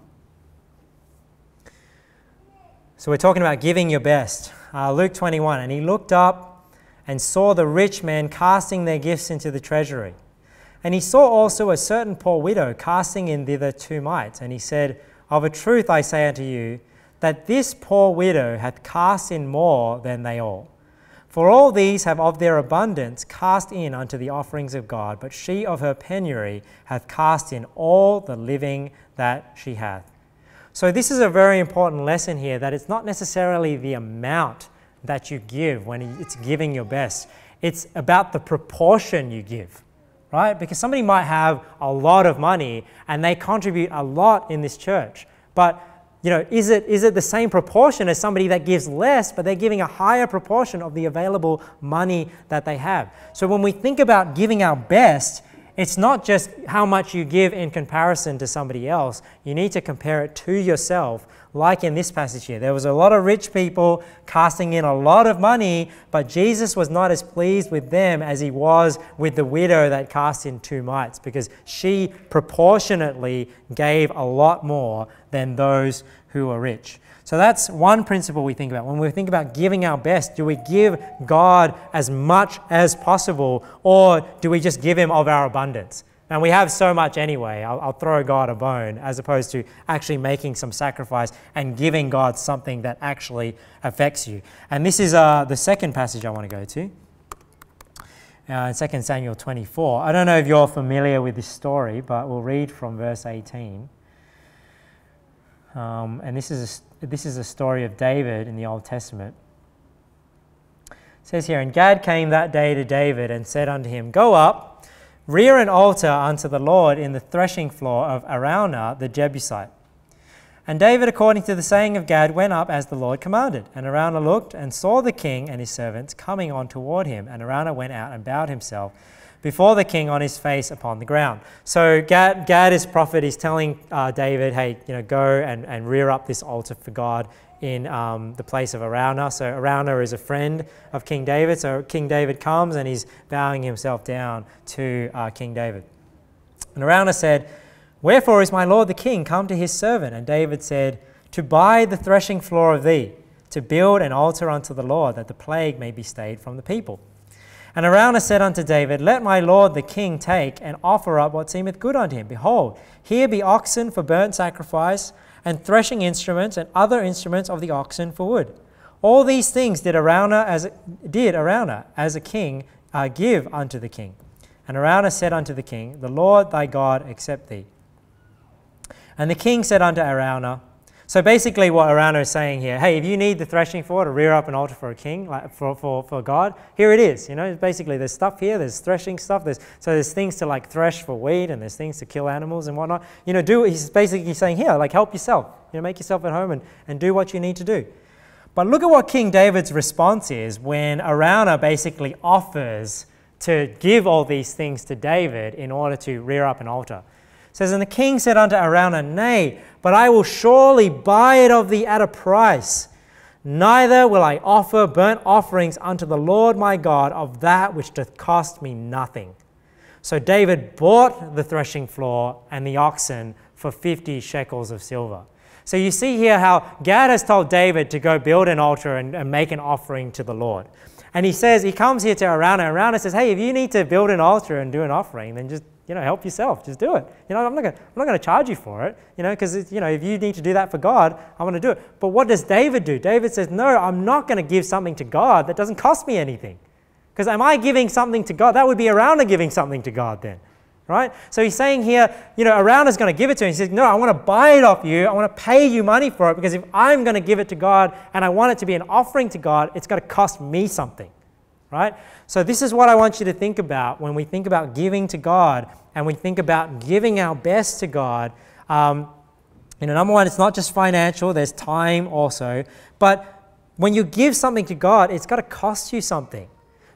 So we're talking about giving your best. Uh, Luke twenty-one, and he looked up and saw the rich men casting their gifts into the treasury. And he saw also a certain poor widow casting in thither two mites. And he said, of a truth I say unto you, that this poor widow hath cast in more than they all. For all these have of their abundance cast in unto the offerings of God, but she of her penury hath cast in all the living that she hath. So this is a very important lesson here, that it's not necessarily the amount that you give when it's giving your best. It's about the proportion you give, right? Because somebody might have a lot of money and they contribute a lot in this church, but you know, is it is it the same proportion as somebody that gives less, but they're giving a higher proportion of the available money that they have? So when we think about giving our best, it's not just how much you give in comparison to somebody else. You need to compare it to yourself. Like in this passage here, there was a lot of rich people casting in a lot of money, but Jesus was not as pleased with them as he was with the widow that cast in two mites, because she proportionately gave a lot more than those who were rich. So that's one principle we think about. When we think about giving our best, do we give God as much as possible, or do we just give him of our abundance? And we have so much anyway, I'll, I'll throw God a bone, as opposed to actually making some sacrifice and giving God something that actually affects you. And this is uh, the second passage I want to go to, uh, in Second Samuel twenty-four. I don't know if you're familiar with this story, but we'll read from verse eighteen. Um, and this is, a, this is a story of David in the Old Testament. It says here, and Gad came that day to David and said unto him, go up, rear an altar unto the Lord in the threshing floor of Araunah the Jebusite. And David, according to the saying of Gad, went up as the Lord commanded. And Araunah looked and saw the king and his servants coming on toward him. And Araunah went out and bowed himself before the king on his face upon the ground. So Gad, Gad his prophet, is telling uh, David, hey, you know, go and, and rear up this altar for God in um, the place of Araunah. So Araunah is a friend of King David. So King David comes and he's bowing himself down to uh, King David. And Araunah said, wherefore is my lord the king come to his servant? And David said, to buy the threshing floor of thee, to build an altar unto the Lord, that the plague may be stayed from the people. And Araunah said unto David, let my lord the king take and offer up what seemeth good unto him. Behold, here be oxen for burnt sacrifice, and threshing instruments, and other instruments of the oxen for wood. All these things did Araunah as did Araunah as a king uh, give unto the king. And Araunah said unto the king, the Lord thy God accept thee. And the king said unto Araunah, so basically what Araunah is saying here, hey, if you need the threshing floor to rear up an altar for a king, like for, for, for God, here it is. You know, basically there's stuff here, there's threshing stuff, there's so there's things to like thresh for wheat, and there's things to kill animals and whatnot. You know, do he's basically saying here, like help yourself. You know, make yourself at home and, and do what you need to do. But look at what King David's response is when Araunah basically offers to give all these things to David in order to rear up an altar. It says, and the king said unto Araunah, nay, but I will surely buy it of thee at a price. Neither will I offer burnt offerings unto the Lord my God of that which doth cost me nothing. So David bought the threshing floor and the oxen for fifty shekels of silver. So you see here how Gad has told David to go build an altar and, and make an offering to the Lord. And he says, he comes here to Araunah. Araunah says, hey, if you need to build an altar and do an offering, then just, you know, help yourself. Just do it. You know, I'm not going, I'm not going to charge you for it, you know, because, you know, if you need to do that for God, I want to do it. But what does David do? David says, no, I'm not going to give something to God that doesn't cost me anything. Because am I giving something to God? That would be Araunah giving something to God then, right? So he's saying here, you know, Araunah's going to give it to him. He says, no, I want to buy it off you. I want to pay you money for it, because if I'm going to give it to God and I want it to be an offering to God, it's got to cost me something. Right? So this is what I want you to think about when we think about giving to God and we think about giving our best to God. Um, you know, number one, it's not just financial, there's time also. But when you give something to God, it's got to cost you something.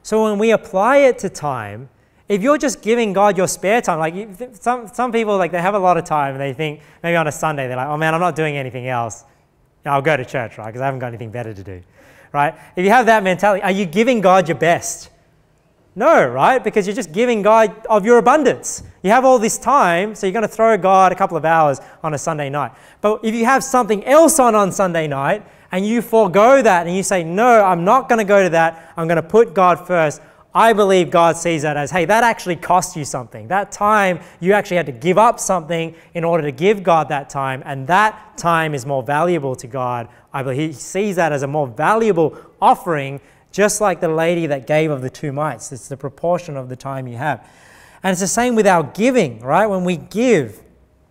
So when we apply it to time, if you're just giving God your spare time, like you, some, some people, like they have a lot of time and they think maybe on a Sunday, they're like, oh man, I'm not doing anything else. I'll go to church, right? Because I haven't got anything better to do, right? If you have that mentality, are you giving God your best? No, right? Because you're just giving God of your abundance. You have all this time, so you're going to throw God a couple of hours on a Sunday night. But if you have something else on on Sunday night and you forego that and you say, no, I'm not going to go to that. I'm going to put God first. I believe God sees that as, hey, that actually cost you something. That time, you actually had to give up something in order to give God that time, and that time is more valuable to God. I believe He sees that as a more valuable offering, just like the lady that gave of the two mites. It's the proportion of the time you have. And it's the same with our giving, right? When we give,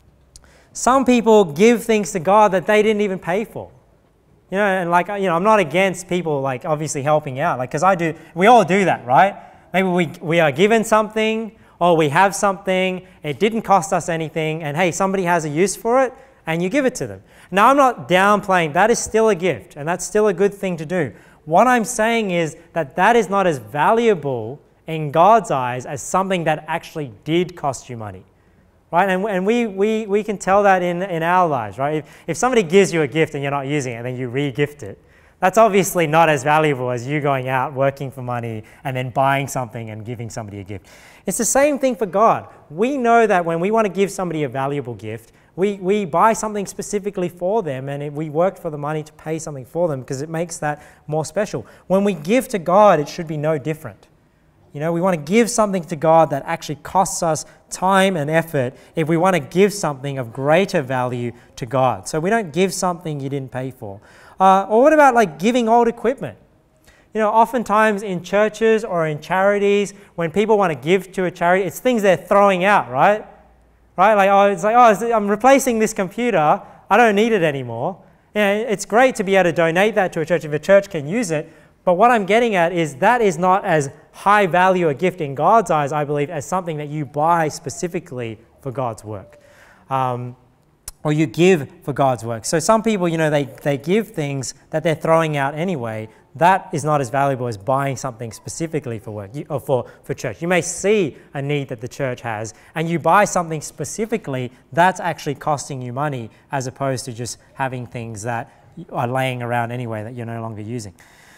some people give things to God that they didn't even pay for. You know, and like, you know, I'm not against people like obviously helping out, like, because I do, we all do that, right? Maybe we, we are given something or we have something, it didn't cost us anything, and hey, somebody has a use for it, and you give it to them. Now, I'm not downplaying, that is still a gift, and that's still a good thing to do. What I'm saying is that that is not as valuable in God's eyes as something that actually did cost you money. Right? And, and we, we, we can tell that in, in our lives, right? If, if somebody gives you a gift and you're not using it and then you re-gift it, that's obviously not as valuable as you going out working for money and then buying something and giving somebody a gift. It's the same thing for God. We know that when we want to give somebody a valuable gift, we, we buy something specifically for them, and it, we worked for the money to pay something for them because it makes that more special. When we give to God, it should be no different. You know, we want to give something to God that actually costs us time and effort if we want to give something of greater value to God. So we don't give something you didn't pay for. Uh, or what about like giving old equipment? You know, oftentimes in churches or in charities, when people want to give to a charity, it's things they're throwing out, right? Right? Like, oh, it's like, oh, I'm replacing this computer. I don't need it anymore. You know, it's great to be able to donate that to a church if a church can use it. But what I'm getting at is that is not as high value a gift in God's eyes, I believe, as something that you buy specifically for God's work. Um, or you give for God's work. So some people, you know, they, they give things that they're throwing out anyway. That is not as valuable as buying something specifically for work you, or for, for church. You may see a need that the church has, and you buy something specifically that's actually costing you money, as opposed to just having things that are laying around anyway that you're no longer using.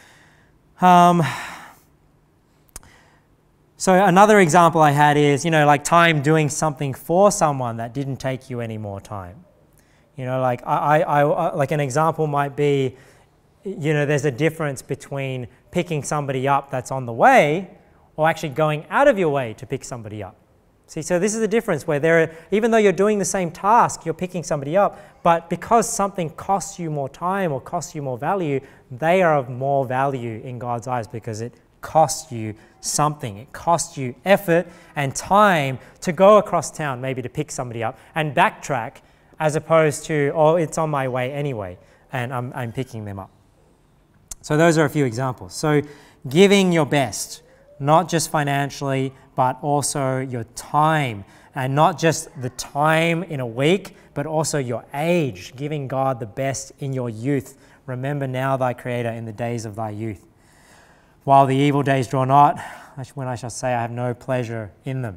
Um, so another example I had is, you know, like time doing something for someone that didn't take you any more time. You know, like I, I, I, like an example might be, you know, there's a difference between picking somebody up that's on the way or actually going out of your way to pick somebody up. See, so this is the difference where there, are, even though you're doing the same task, you're picking somebody up, but because something costs you more time or costs you more value, they are of more value in God's eyes because it costs you something. It costs you effort and time to go across town, maybe to pick somebody up and backtrack, as opposed to, oh, it's on my way anyway, and I'm, I'm picking them up. So those are a few examples. So giving your best, not just financially, but also your time, and not just the time in a week, but also your age, giving God the best in your youth. Remember now thy Creator in the days of thy youth. While the evil days draw not, when I shall say I have no pleasure in them.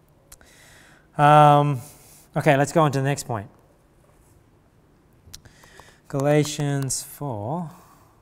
Um, okay, let's go on to the next point. Galatians four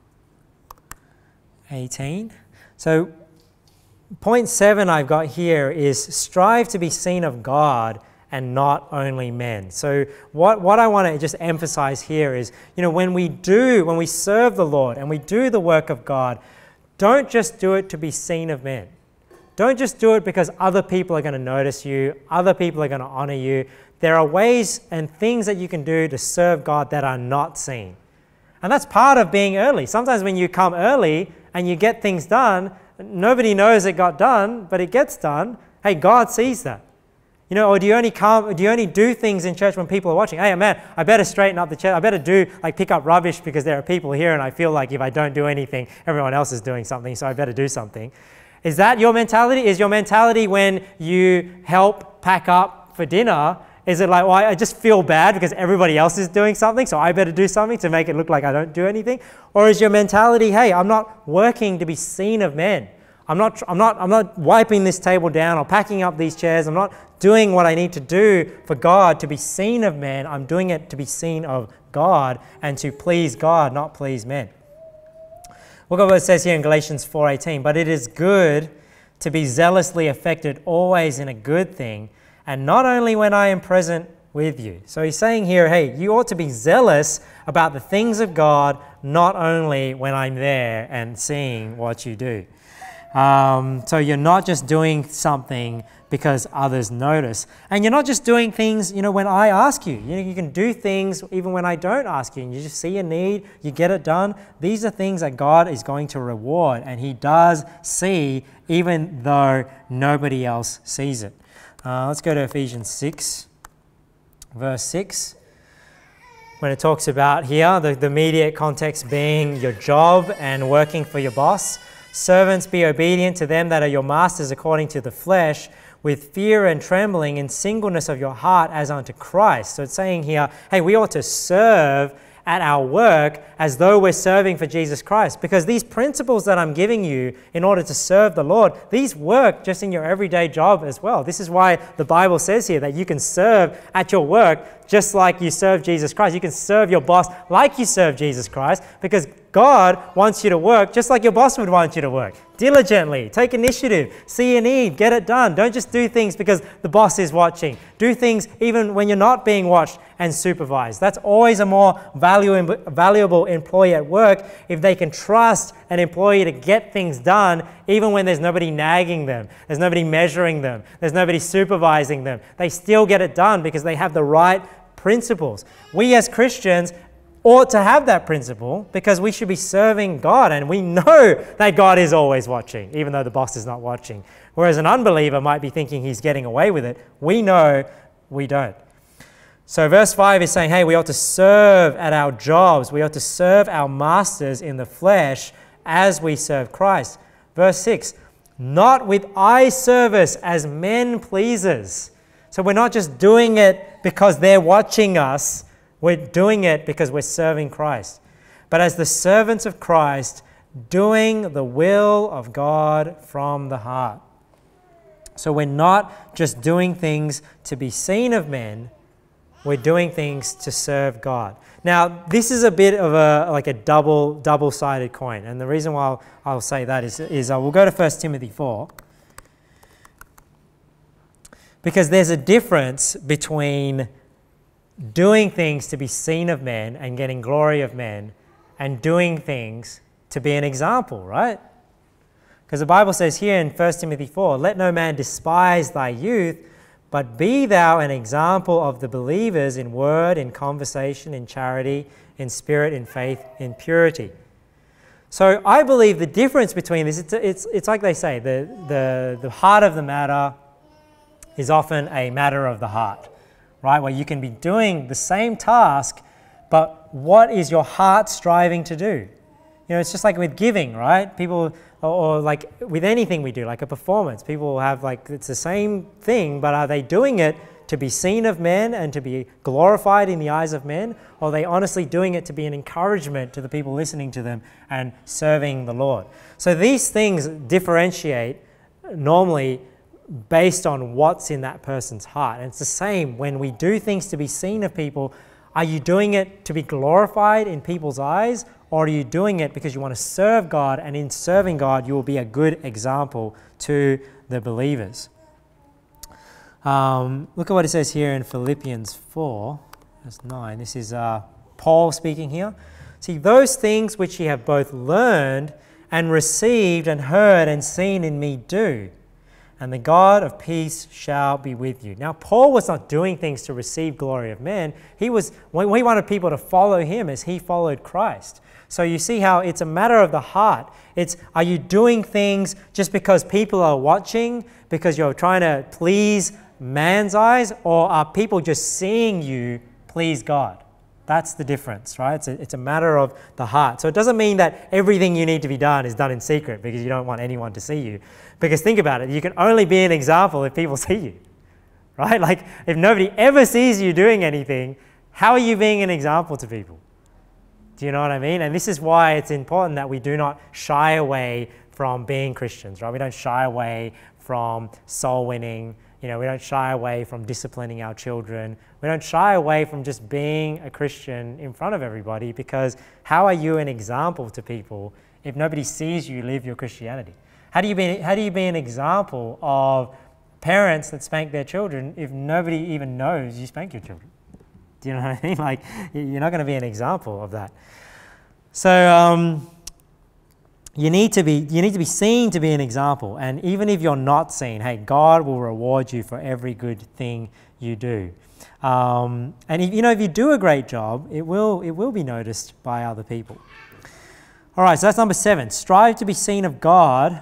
eighteen. So point seven I've got here is strive to be seen of God and not only men. So what, what I want to just emphasize here is, you know, when we do, when we serve the Lord and we do the work of God, don't just do it to be seen of men. Don't just do it because other people are going to notice you, other people are going to honor you. There are ways and things that you can do to serve God that are not seen. And that's part of being early. Sometimes when you come early and you get things done, nobody knows it got done, but it gets done. Hey, God sees that. You know, or do you only come, do you only do things in church when people are watching? Hey, man, I better straighten up the church. I better do, like, pick up rubbish because there are people here and I feel like if I don't do anything, everyone else is doing something, so I better do something. Is that your mentality? Is your mentality when you help pack up for dinner, is it like, well, I just feel bad because everybody else is doing something, so I better do something to make it look like I don't do anything? Or is your mentality, hey, I'm not working to be seen of men. I'm not, I'm not, I'm not wiping this table down or packing up these chairs. I'm not doing what I need to do for God to be seen of men. I'm doing it to be seen of God and to please God, not please men. Look at what it says here in Galatians four eighteen. But it is good to be zealously affected always in a good thing, and not only when I am present with you. So he's saying here, hey, you ought to be zealous about the things of God, not only when I'm there and seeing what you do. Um, so you're not just doing something because others notice. And you're not just doing things, you know, when I ask you. You know, you can do things even when I don't ask you. And you just see a need, you get it done. These are things that God is going to reward. And he does see, even though nobody else sees it. Uh, let's go to Ephesians six, verse six. When it talks about here, the, the immediate context being your job and working for your boss. Servants, be obedient to them that are your masters according to the flesh, with fear and trembling in singleness of your heart as unto Christ. So it's saying here, hey, we ought to serve at our work as though we're serving for Jesus Christ. Because these principles that I'm giving you in order to serve the Lord, these work just in your everyday job as well. This is why the Bible says here that you can serve at your work just like you serve Jesus Christ. You can serve your boss like you serve Jesus Christ, because God wants you to work just like your boss would want you to work. Diligently, take initiative, see a need, get it done. Don't just do things because the boss is watching. Do things even when you're not being watched and supervised. That's always a more valuable, valuable employee at work if they can trust an employee to get things done even when there's nobody nagging them, there's nobody measuring them, there's nobody supervising them. They still get it done because they have the right principles. We as Christians ought to have that principle because we should be serving God, and we know that God is always watching, even though the boss is not watching. Whereas an unbeliever might be thinking he's getting away with it. We know we don't. So verse five is saying, hey, we ought to serve at our jobs. We ought to serve our masters in the flesh as we serve Christ. Verse six, not with eye service as men pleasers. So we're not just doing it because they're watching us. We're doing it because we're serving Christ. But as the servants of Christ, doing the will of God from the heart. So we're not just doing things to be seen of men, we're doing things to serve God. Now, this is a bit of a like a double, double-sided coin. And the reason why I'll, I'll say that is, is uh, we'll go to First Timothy four. Because there's a difference between doing things to be seen of men and getting glory of men, and doing things to be an example, right? Because the Bible says here in First Timothy four, let no man despise thy youth, but be thou an example of the believers in word, in conversation, in charity, in spirit, in faith, in purity. So I believe the difference between this, it's, it's, it's like they say, the, the, the heart of the matter is often a matter of the heart, right? Where you can be doing the same task, but what is your heart striving to do? You know, it's just like with giving, right? People, or, or like with anything we do, like a performance, people will have like, it's the same thing, but are they doing it to be seen of men and to be glorified in the eyes of men? Or are they honestly doing it to be an encouragement to the people listening to them and serving the Lord? So these things differentiate normally based on what's in that person's heart. And it's the same when we do things to be seen of people. Are you doing it to be glorified in people's eyes, or are you doing it because you want to serve God, and in serving God you will be a good example to the believers? Um, look at what it says here in Philippians four, verse nine. This is uh, Paul speaking here. See, those things which ye have both learned and received and heard and seen in me do, and the God of peace shall be with you. Now, Paul was not doing things to receive glory of men. He was, he wanted people to follow him as he followed Christ. So you see how it's a matter of the heart. It's, are you doing things just because people are watching, because you're trying to please man's eyes, or are people just seeing you please God? That's the difference, right? It's a, it's a matter of the heart. So it doesn't mean that everything you need to be done is done in secret because you don't want anyone to see you. Because think about it, you can only be an example if people see you, right? Like if nobody ever sees you doing anything, how are you being an example to people? Do you know what I mean? And this is why it's important that we do not shy away from being Christians, right? We don't shy away from soul winning. You know, we don't shy away from disciplining our children. We don't shy away from just being a Christian in front of everybody, because how are you an example to people if nobody sees you live your Christianity? How do you be, how do you be an example of parents that spank their children if nobody even knows you spank your children? Do you know what I mean? Like, you're not going to be an example of that. So um, you need to be you need to be seen to be an example, and even if you're not seen, hey, God will reward you for every good thing you do. Um, and if, you know, if you do a great job, it will it will be noticed by other people. All right, so that's number seven. Strive to be seen of God,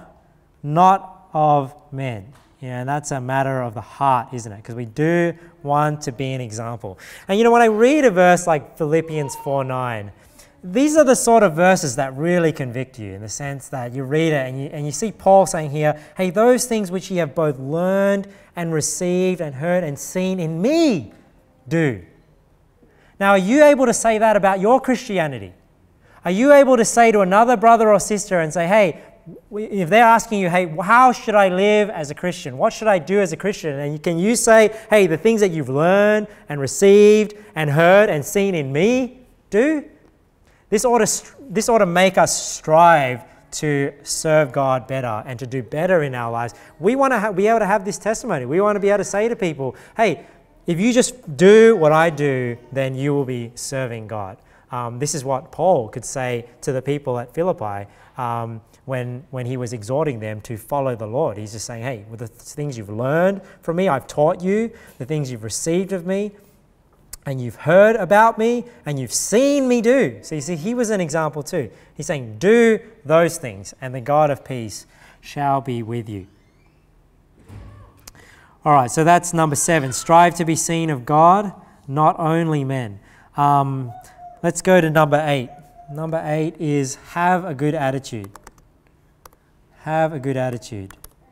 not of men. Yeah, and that's a matter of the heart, isn't it? Because we do want to be an example. And you know, when I read a verse like Philippians four nine, these are the sort of verses that really convict you, in the sense that you read it and you, and you see Paul saying here, hey, those things which ye have both learned and received and heard and seen in me, do. Now, are you able to say that about your Christianity? Are you able to say to another brother or sister and say, hey, if they're asking you, hey, how should I live as a Christian? What should I do as a Christian? And can you say, hey, the things that you've learned and received and heard and seen in me, do? This ought to, this ought to make us strive to serve God better and to do better in our lives. We want to be able to have this testimony. We want to be able to say to people, hey, if you just do what I do, then you will be serving God. Um, this is what Paul could say to the people at Philippi um, when, when he was exhorting them to follow the Lord. He's just saying, hey, with the things you've learned from me, I've taught you, the things you've received of me, and you've heard about me, and you've seen me do. So you see, he was an example too. He's saying, do those things, and the God of peace shall be with you. All right, so that's number seven. Strive to be seen of God, not only men. Um, let's go to number eight. Number eight is have a good attitude. Have a good attitude.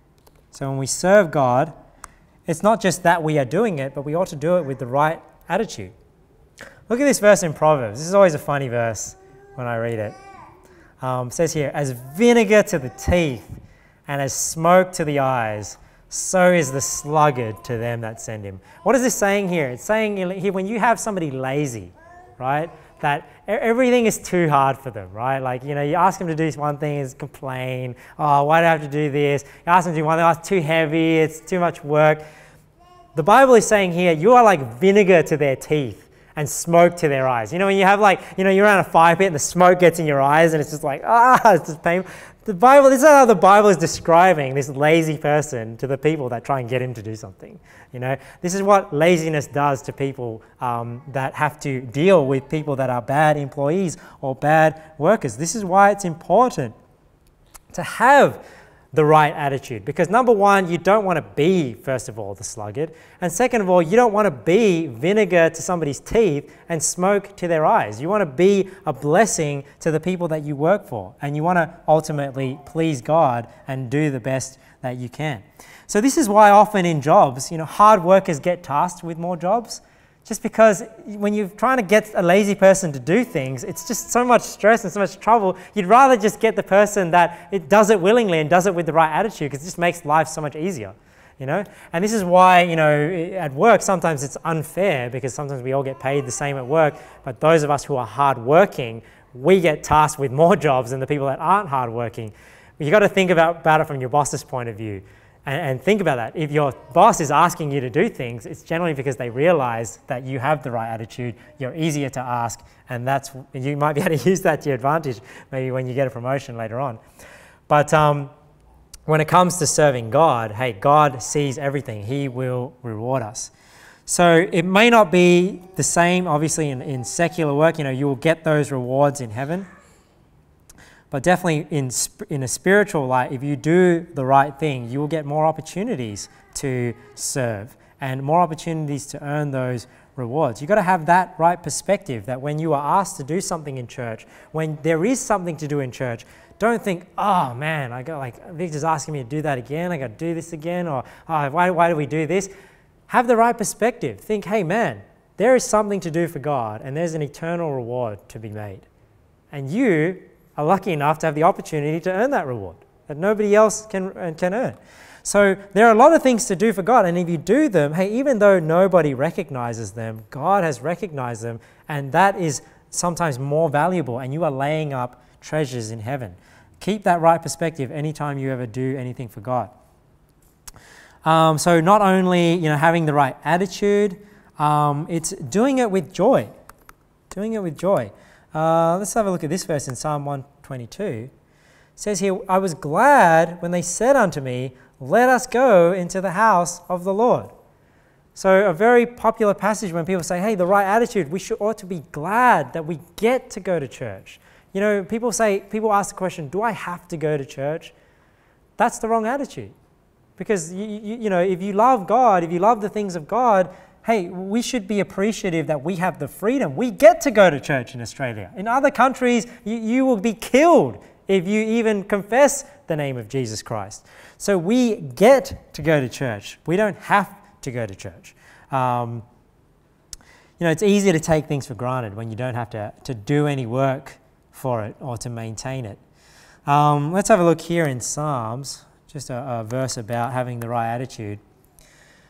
So when we serve God, it's not just that we are doing it, but we ought to do it with the right attitude. Look at this verse in Proverbs. This is always a funny verse when I read it. Um, it says here, as vinegar to the teeth and as smoke to the eyes, so is the sluggard to them that send him. What is this saying here? It's saying here, when you have somebody lazy, right, that everything is too hard for them, right? Like, you know, you ask them to do one thing, is complain, oh, why do I have to do this? You ask them to do one thing, oh, it's too heavy, it's too much work. The Bible is saying here, you are like vinegar to their teeth and smoke to their eyes. You know, when you have like, you know, you're around a fire pit and the smoke gets in your eyes and it's just like, ah, it's just painful. The Bible, this is how the Bible is describing this lazy person to the people that try and get him to do something. You know, this is what laziness does to people um, that have to deal with people that are bad employees or bad workers. This is why it's important to have the right attitude, because number one, you don't want to be, first of all, the sluggard, and second of all, you don't want to be vinegar to somebody's teeth and smoke to their eyes. You want to be a blessing to the people that you work for, and you want to ultimately please God and do the best that you can. So this is why often in jobs, you know, hard workers get tasked with more jobs, just because when you're trying to get a lazy person to do things, it's just so much stress and so much trouble. You'd rather just get the person that it does it willingly and does it with the right attitude, because it just makes life so much easier, you know? And this is why, you know, at work, sometimes it's unfair, because sometimes we all get paid the same at work, but those of us who are hardworking, we get tasked with more jobs than the people that aren't hardworking. You've got to think about, about it from your boss's point of view. And, and think about that. If your boss is asking you to do things, it's generally because they realize that you have the right attitude, you're easier to ask, and that's, you might be able to use that to your advantage maybe when you get a promotion later on. But um, when it comes to serving God, hey, God sees everything. He will reward us. So it may not be the same, obviously, in, in secular work. You know, you will get those rewards in heaven. But definitely in, in a spiritual light, if you do the right thing, you will get more opportunities to serve and more opportunities to earn those rewards. You've got to have that right perspective, that when you are asked to do something in church, when there is something to do in church, don't think, oh man, I got like Victor's asking me to do that again, I got to do this again, or oh, why, why do we do this? Have the right perspective. Think, hey man, there is something to do for God and there's an eternal reward to be made. And you are lucky enough to have the opportunity to earn that reward. that nobody else can, can earn. So there are a lot of things to do for God, and if you do them, hey, even though nobody recognizes them, God has recognized them, and that is sometimes more valuable, and you are laying up treasures in heaven. Keep that right perspective anytime you ever do anything for God. Um, so not only, you know, having the right attitude, um, it's doing it with joy. Doing it with joy. Uh, let's have a look at this verse in Psalm one twenty-two. It says here, I was glad when they said unto me, let us go into the house of the Lord. So a very popular passage when people say, hey, the right attitude, we should ought to be glad that we get to go to church. You know, people say, people ask the question, do I have to go to church? That's the wrong attitude. Because, you, you, you know, if you love God, if you love the things of God, hey, we should be appreciative that we have the freedom. We get to go to church in Australia. In other countries, you, you will be killed if you even confess the name of Jesus Christ. So we get to go to church. We don't have to go to church. Um, you know, it's easy to take things for granted when you don't have to, to do any work for it or to maintain it. Um, let's have a look here in Psalms, just a, a verse about having the right attitude. It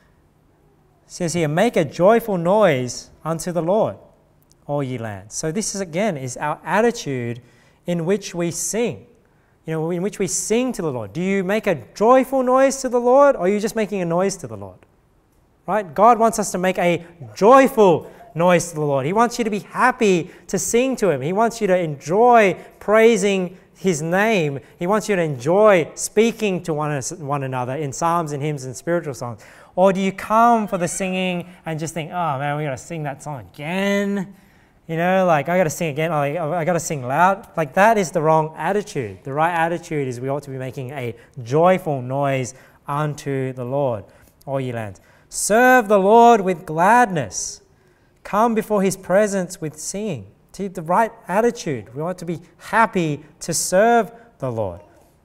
says here, make a joyful noise unto the Lord, all ye lands. So this is again is our attitude in which we sing. You know, in which we sing to the Lord. Do you make a joyful noise to the Lord, or are you just making a noise to the Lord? Right? God wants us to make a joyful noise to the Lord. He wants you to be happy to sing to Him. He wants you to enjoy praising His name. He wants you to enjoy speaking to one, one another in psalms and hymns and spiritual songs. Or do you come for the singing and just think, oh man, we got to sing that song again? You know, like, I got to sing again, I, I got to sing loud. Like, that is the wrong attitude. The right attitude is we ought to be making a joyful noise unto the Lord, all ye lands. Serve the Lord with gladness. Come before His presence with singing. See, the right attitude. We ought to be happy to serve the Lord.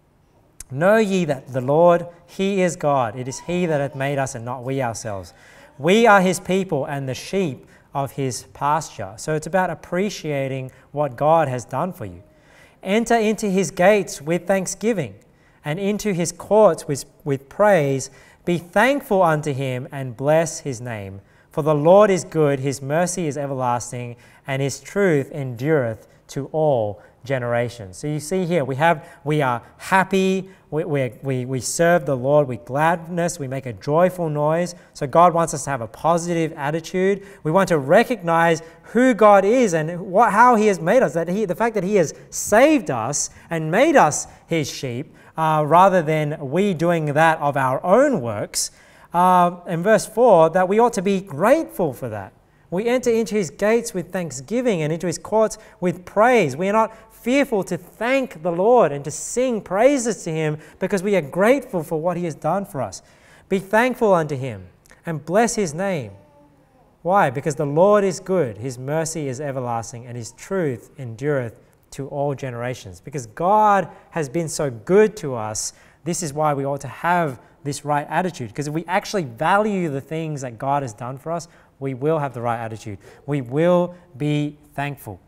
Know ye that the Lord, He is God. It is He that hath made us and not we ourselves. We are His people and the sheep of His pasture. So it's about appreciating what God has done for you. Enter into His gates with thanksgiving and into His courts with, with praise. Be thankful unto Him and bless His name. For the Lord is good, His mercy is everlasting, and His truth endureth to all generations. So you see here, we have, we are happy, we, we, we, we serve the Lord with gladness, we make a joyful noise. So God wants us to have a positive attitude. We want to recognize who God is and what, how He has made us, that he, the fact that He has saved us and made us His sheep, uh, rather than we doing that of our own works. Uh, in verse four, that we ought to be grateful for that. We enter into His gates with thanksgiving and into His courts with praise. We are not fearful to thank the Lord and to sing praises to Him because we are grateful for what He has done for us. Be thankful unto Him and bless His name. Why? Because the Lord is good, His mercy is everlasting, and His truth endureth to all generations. Because God has been so good to us, this is why we ought to have this right attitude. Because if we actually value the things that God has done for us, we will have the right attitude. We will be thankful.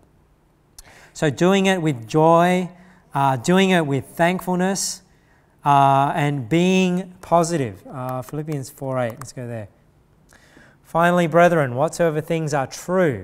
So doing it with joy, uh, doing it with thankfulness, uh, and being positive. Uh, Philippians four eight, let's go there. Finally, brethren, whatsoever things are true.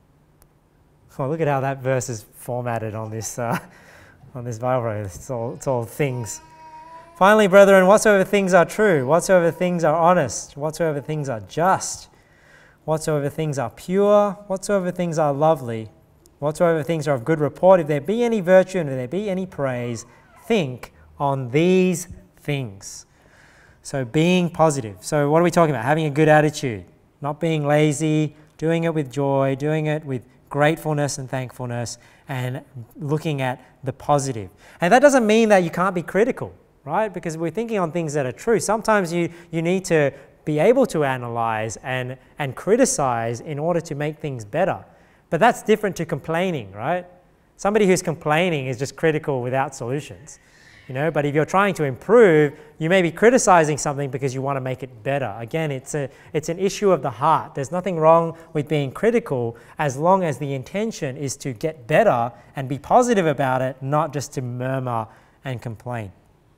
Oh, look at how that verse is formatted on this uh, on this Bible. It's all, it's all things. Finally, brethren, whatsoever things are true, whatsoever things are honest, whatsoever things are just, whatsoever things are pure, whatsoever things are lovely, whatsoever things are of good report, if there be any virtue and if there be any praise, think on these things. So being positive. So what are we talking about? Having a good attitude, not being lazy, doing it with joy, doing it with gratefulness and thankfulness, and looking at the positive. And that doesn't mean that you can't be critical, right? Because we're thinking on things that are true. Sometimes you, you need to be able to analyze and, and criticize in order to make things better. But that's different to complaining, right? Somebody who's complaining is just critical without solutions, you know. But if you're trying to improve, you may be criticizing something because you want to make it better. Again, it's a it's an issue of the heart. There's nothing wrong with being critical as long as the intention is to get better and be positive about it, not just to murmur and complain.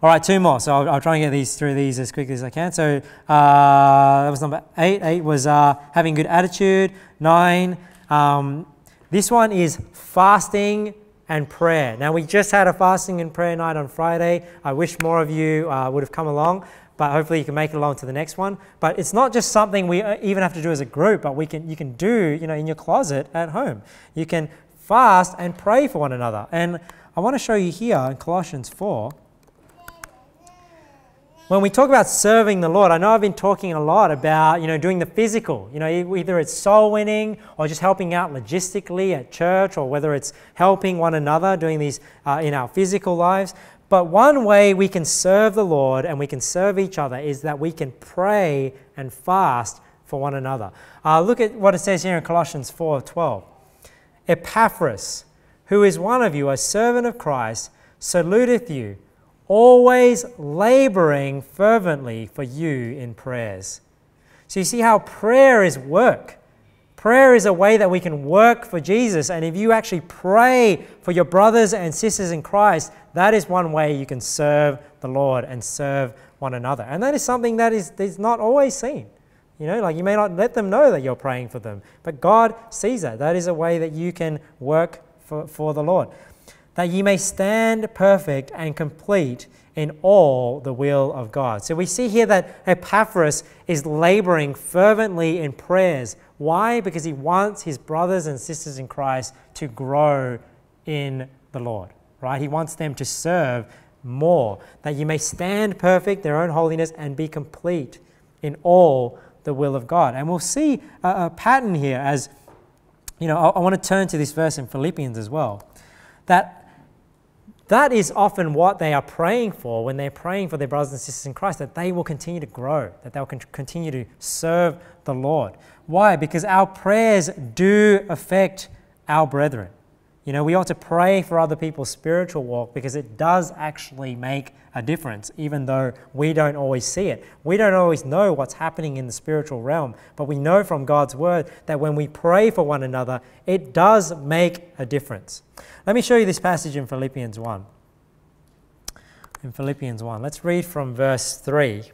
All right, two more. So I'll, I'll try and get these through these as quickly as I can. So uh, that was number eight. Eight was uh, having good attitude. Nine, um, this one is fasting and prayer. Now, we just had a fasting and prayer night on Friday. I wish more of you uh, would have come along, but hopefully you can make it along to the next one. But it's not just something we even have to do as a group, but we can you can do, you know, in your closet at home. You can fast and pray for one another. And I want to show you here in Colossians four. When we talk about serving the Lord, I know I've been talking a lot about, you know, doing the physical. You know, either it's soul winning or just helping out logistically at church, or whether it's helping one another, doing these uh, in our physical lives. But one way we can serve the Lord and we can serve each other is that we can pray and fast for one another. Uh, look at what it says here in Colossians four twelve. Epaphras, who is one of you, a servant of Christ, saluteth you, always laboring fervently for you in prayers. So you see how prayer is work. Prayer is a way that we can work for Jesus. And if you actually pray for your brothers and sisters in Christ, that is one way you can serve the Lord and serve one another. And that is something that is, is not always seen. You know, like you may not let them know that you're praying for them, but God sees that. That is a way that you can work for, for the Lord. That ye may stand perfect and complete in all the will of God. So we see here that Epaphras is laboring fervently in prayers. Why? Because he wants his brothers and sisters in Christ to grow in the Lord, right? He wants them to serve more, that you may stand perfect, their own holiness, and be complete in all the will of God. And we'll see a, a pattern here as, you know, I, I want to turn to this verse in Philippians as well, that that is often what they are praying for when they're praying for their brothers and sisters in Christ, that they will continue to grow, that they'll con- continue to serve the Lord. Why? Because our prayers do affect our brethren. You know, we ought to pray for other people's spiritual walk because it does actually make a difference, even though we don't always see it. We don't always know what's happening in the spiritual realm, but we know from God's word that when we pray for one another, it does make a difference. Let me show you this passage in Philippians one. In Philippians one, let's read from verse three.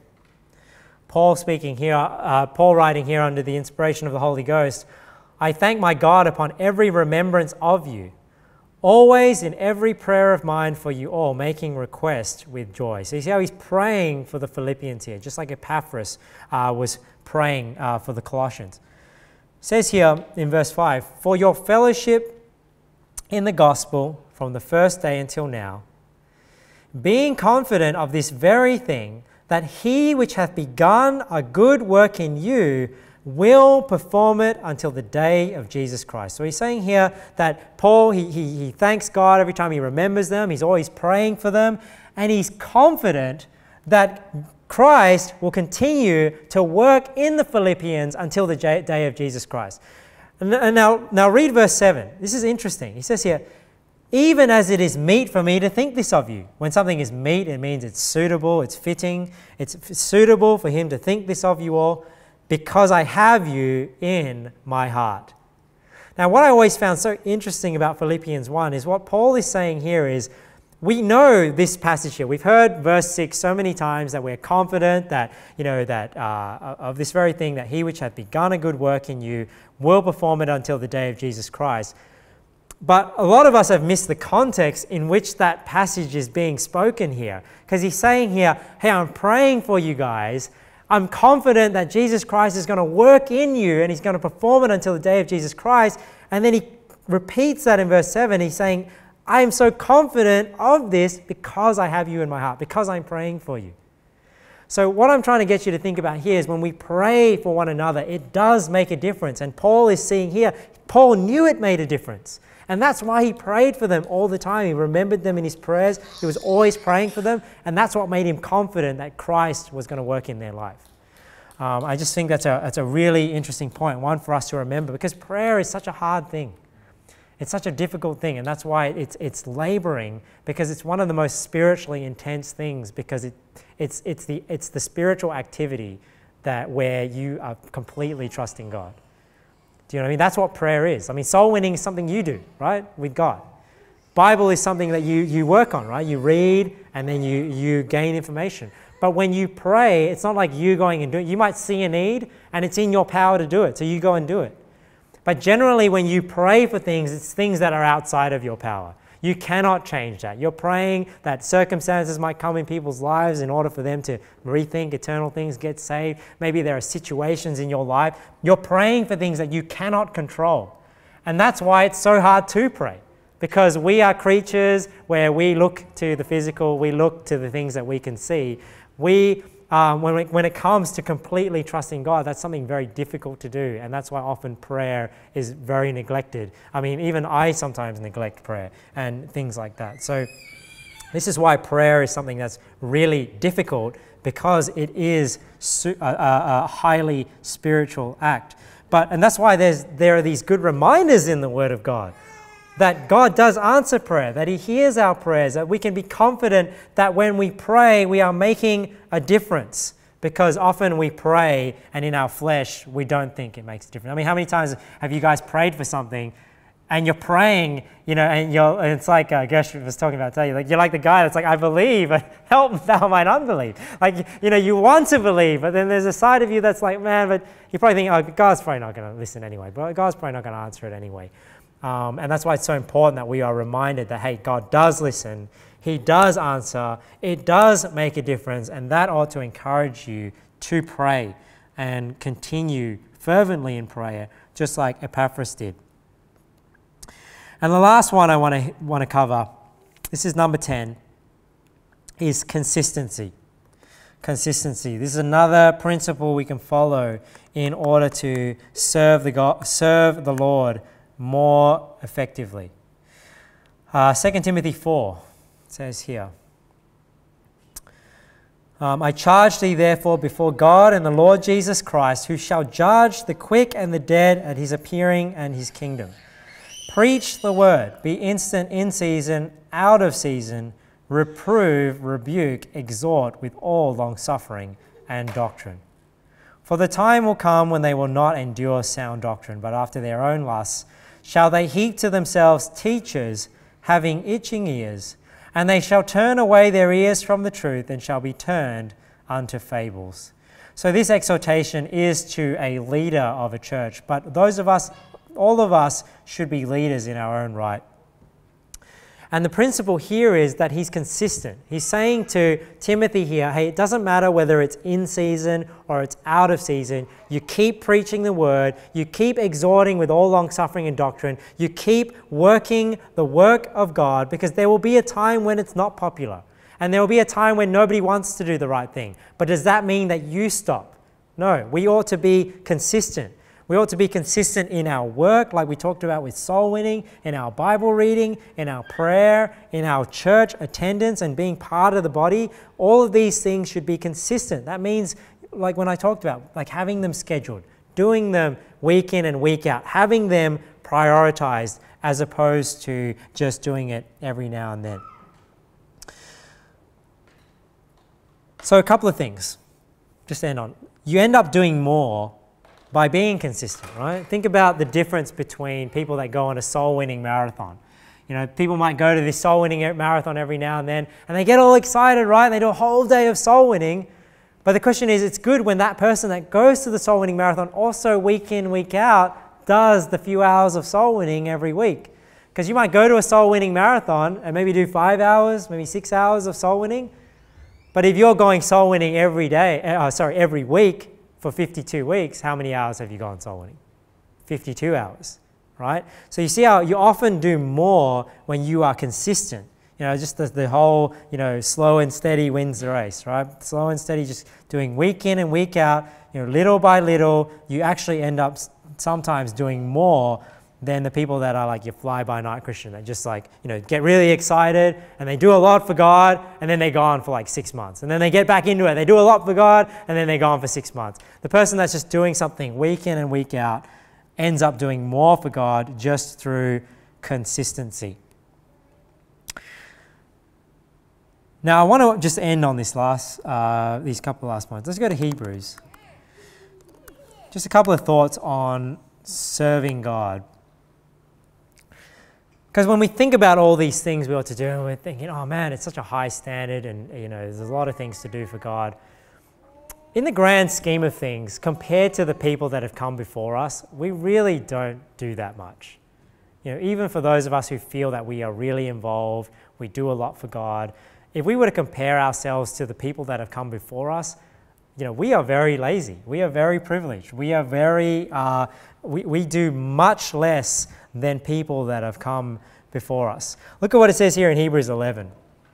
Paul speaking here, uh, Paul writing here under the inspiration of the Holy Ghost, I thank my God upon every remembrance of you, always in every prayer of mine for you all, making request with joy. So you see how he's praying for the Philippians here, just like Epaphras uh, was praying uh, for the Colossians. It says here in verse five, for your fellowship in the gospel from the first day until now, being confident of this very thing, that he which hath begun a good work in you will perform it until the day of Jesus Christ. So he's saying here that Paul, he, he, he thanks God every time he remembers them. He's always praying for them. And he's confident that Christ will continue to work in the Philippians until the day of Jesus Christ. And now, now read verse seven. This is interesting. He says here, even as it is meet for me to think this of you. When something is meet, it means it's suitable, it's fitting. It's suitable for him to think this of you all, because I have you in my heart. Now, what I always found so interesting about Philippians one is what Paul is saying here is, we know this passage here. We've heard verse six so many times that we're confident that, you know, that uh, of this very thing, that he which hath begun a good work in you will perform it until the day of Jesus Christ. But a lot of us have missed the context in which that passage is being spoken here. Because he's saying here, hey, I'm praying for you guys. I'm confident that Jesus Christ is going to work in you and he's going to perform it until the day of Jesus Christ. And then he repeats that in verse seven. He's saying, I am so confident of this because I have you in my heart, because I'm praying for you. So what I'm trying to get you to think about here is when we pray for one another, it does make a difference. And Paul is seeing here, Paul knew it made a difference. And that's why he prayed for them all the time. He remembered them in his prayers. He was always praying for them. And that's what made him confident that Christ was going to work in their life. Um, I just think that's a, that's a really interesting point, one for us to remember, because prayer is such a hard thing. It's such a difficult thing, and that's why it's it's laboring, because it's one of the most spiritually intense things, because it it's it's the it's the spiritual activity that where you are completely trusting God. Do you know what I mean? That's what prayer is. I mean, soul winning is something you do, right, with God. Bible is something that you, you work on, right? You read and then you, you gain information. But when you pray, it's not like you going and doing it. You might see a need and it's in your power to do it, so you go and do it. But generally when you pray for things, it's things that are outside of your power. You cannot change that. You're praying that circumstances might come in people's lives in order for them to rethink eternal things, get saved. Maybe there are situations in your life. You're praying for things that you cannot control. And that's why it's so hard to pray. Because we are creatures where we look to the physical, we look to the things that we can see. We, um, when, we, when it comes to completely trusting God, that's something very difficult to do. And that's why often prayer is very neglected. I mean, even I sometimes neglect prayer and things like that. So this is why prayer is something that's really difficult, because it is a, a, a highly spiritual act. But, and that's why there's, there are these good reminders in the Word of God that God does answer prayer, that He hears our prayers, that we can be confident that when we pray, we are making a difference. Because often we pray and in our flesh, we don't think it makes a difference. I mean, how many times have you guys prayed for something and you're praying, you know, and you're, and it's like uh, Gershwin was talking about, tell you, like, you're like the guy that's like, I believe, but help thou mine unbelief. Like, you know, you want to believe, but then there's a side of you that's like, man, but you probably think, oh, God's probably not going to listen anyway, but God's probably not going to answer it anyway. Um, and that's why it's so important that we are reminded that, hey, God does listen, He does answer, it does make a difference, and that ought to encourage you to pray and continue fervently in prayer, just like Epaphras did. And the last one I want to want to cover, this is number ten, is consistency. Consistency. This is another principle we can follow in order to serve the God, serve the Lord more effectively. Uh, Second Timothy four says here, um, I charge thee therefore before God and the Lord Jesus Christ, who shall judge the quick and the dead at His appearing and His kingdom. Preach the word, be instant in season, out of season, reprove, rebuke, exhort with all longsuffering and doctrine. For the time will come when they will not endure sound doctrine, but after their own lusts shall they heap to themselves teachers having itching ears, and they shall turn away their ears from the truth and shall be turned unto fables. So this exhortation is to a leader of a church, but those of us, all of us should be leaders in our own right. And the principle here is that he's consistent. He's saying to Timothy here, hey, it doesn't matter whether it's in season or it's out of season. You keep preaching the word. You keep exhorting with all long-suffering and doctrine. You keep working the work of God, because there will be a time when it's not popular. And there will be a time when nobody wants to do the right thing. But does that mean that you stop? No, we ought to be consistent. We ought to be consistent in our work, like we talked about with soul winning, in our Bible reading, in our prayer, in our church attendance and being part of the body. All of these things should be consistent. That means, like when I talked about, like having them scheduled, doing them week in and week out, having them prioritized as opposed to just doing it every now and then. So a couple of things, just to end on. You end up doing more by being consistent, right? Think about the difference between people that go on a soul-winning marathon. You know, people might go to this soul-winning marathon every now and then, and they get all excited, right? They do a whole day of soul-winning. But the question is, it's good when that person that goes to the soul-winning marathon also week in, week out, does the few hours of soul-winning every week. Because you might go to a soul-winning marathon and maybe do five hours, maybe six hours of soul-winning. But if you're going soul-winning every day, uh, sorry, every week, for fifty-two weeks, how many hours have you gone soul winning? fifty-two hours, right? So you see how you often do more when you are consistent. You know, just the, the whole, you know, slow and steady wins the race, right? Slow and steady, just doing week in and week out, you know, little by little, you actually end up sometimes doing more than the people that are like your fly-by-night Christian. They just like, you know, get really excited and they do a lot for God and then they're gone for like six months. And then they get back into it. They do a lot for God and then they're gone for six months. The person that's just doing something week in and week out ends up doing more for God just through consistency. Now, I want to just end on this last, uh, these couple of last points. Let's go to Hebrews. Just a couple of thoughts on serving God. Because when we think about all these things we ought to do, and we're thinking, oh man, it's such a high standard, and you know, there's a lot of things to do for God. In the grand scheme of things, compared to the people that have come before us, we really don't do that much. You know, even for those of us who feel that we are really involved, we do a lot for God, if we were to compare ourselves to the people that have come before us, you know, we are very lazy. We are very privileged. We are very, uh, we, we do much less than people that have come before us. Look at what it says here in Hebrews eleven.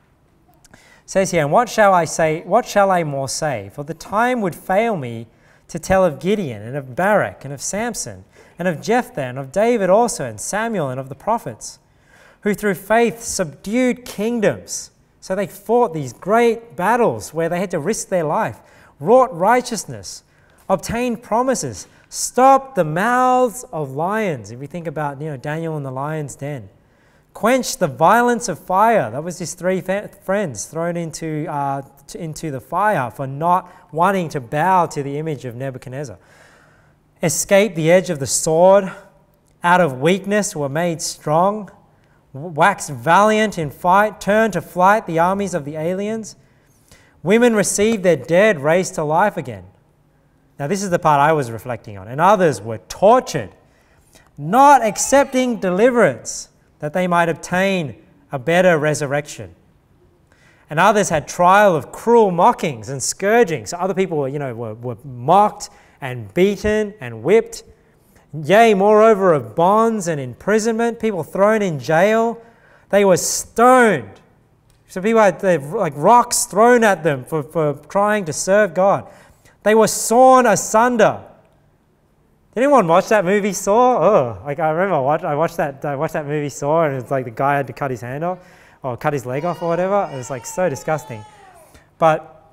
It says here, and what shall I say, what shall I more say? For the time would fail me to tell of Gideon and of Barak and of Samson and of Jephthah and of David also and Samuel and of the prophets, who through faith subdued kingdoms. So they fought these great battles where they had to risk their life, wrought righteousness, obtained promises, stopped the mouths of lions. If we think about, you know, Daniel in the lion's den, quenched the violence of fire. That was his three friends thrown into, uh, into the fire for not wanting to bow to the image of Nebuchadnezzar. Escaped the edge of the sword, out of weakness were made strong, waxed valiant in fight, turned to flight the armies of the aliens. Women received their dead raised to life again. Now this is the part I was reflecting on. And others were tortured, not accepting deliverance, that they might obtain a better resurrection. And others had trial of cruel mockings and scourgings. So other people were, you know, were, were mocked and beaten and whipped. Yea, moreover, of bonds and imprisonment, people thrown in jail. They were stoned. So people had like rocks thrown at them for, for trying to serve God. They were sawn asunder. Did anyone watch that movie Saw? Oh, like I remember I watched, I watched that I watched that movie Saw, and it's like the guy had to cut his hand off or cut his leg off or whatever. It was like so disgusting. But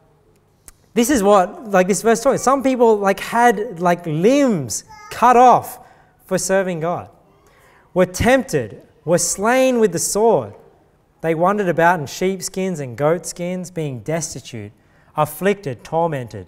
this is what like this verse talks. Some people like had like limbs cut off for serving God, were tempted, were slain with the sword. They wandered about in sheepskins and goatskins, being destitute, afflicted, tormented.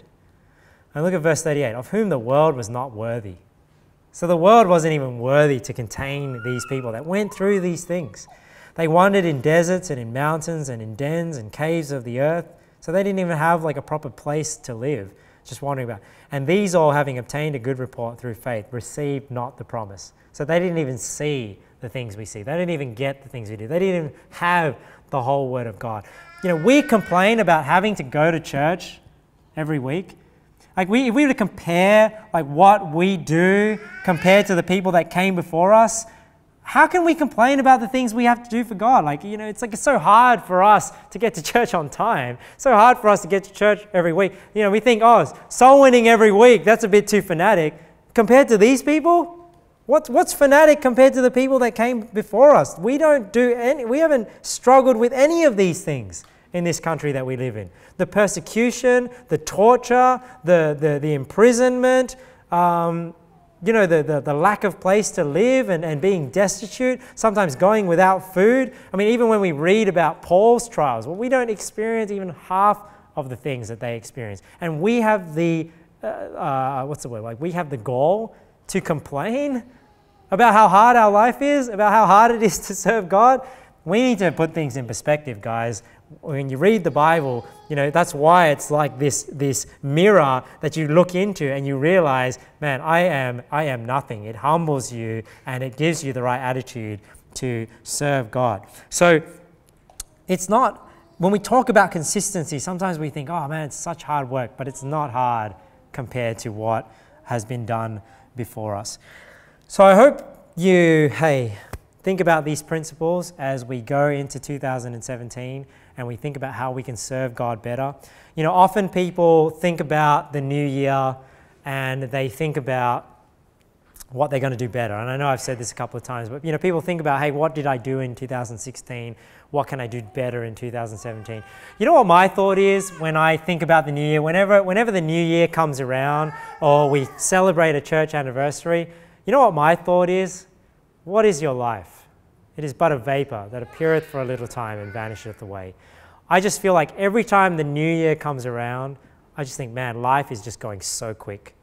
And look at verse thirty-eight, of whom the world was not worthy. So the world wasn't even worthy to contain these people that went through these things. They wandered in deserts and in mountains and in dens and caves of the earth. So they didn't even have like a proper place to live, just wandering about. And these all, having obtained a good report through faith, received not the promise. So they didn't even see the things we see. They didn't even get the things we do. They didn't even have the whole Word of God. You know, we complain about having to go to church every week. Like we, if we were to compare like what we do compared to the people that came before us, how can we complain about the things we have to do for God? Like, you know, it's like it's so hard for us to get to church on time. So hard for us to get to church every week. You know, we think, oh, soul winning every week, that's a bit too fanatic. Compared to these people, what's, what's fanatic compared to the people that came before us? We don't do any, we haven't struggled with any of these things in this country that we live in. The persecution, the torture, the, the, the imprisonment, um, you know, the, the, the lack of place to live and, and being destitute, sometimes going without food. I mean, even when we read about Paul's trials, well, we don't experience even half of the things that they experience. And we have the, uh, uh, what's the word, like we have the gall to complain about how hard our life is, about how hard it is to serve God. We need to put things in perspective, guys. When you read the Bible, you know, that's why it's like this, this mirror that you look into and you realize, man, I am, I am nothing. It humbles you and it gives you the right attitude to serve God. So it's not, when we talk about consistency, sometimes we think, oh man, it's such hard work, but it's not hard compared to what has been done before us. So I hope you, hey, think about these principles as we go into two thousand seventeen and we think about how we can serve God better. You know, often people think about the new year and they think about what they're going to do better. And I know I've said this a couple of times, but you know, people think about, hey, what did I do in two thousand sixteen? What can I do better in two thousand seventeen? You know what my thought is when I think about the new year? Whenever, whenever the new year comes around or we celebrate a church anniversary, you know what my thought is? What is your life? It is but a vapor that appeareth for a little time and vanisheth away. I just feel like every time the new year comes around, I just think, man, life is just going so quick.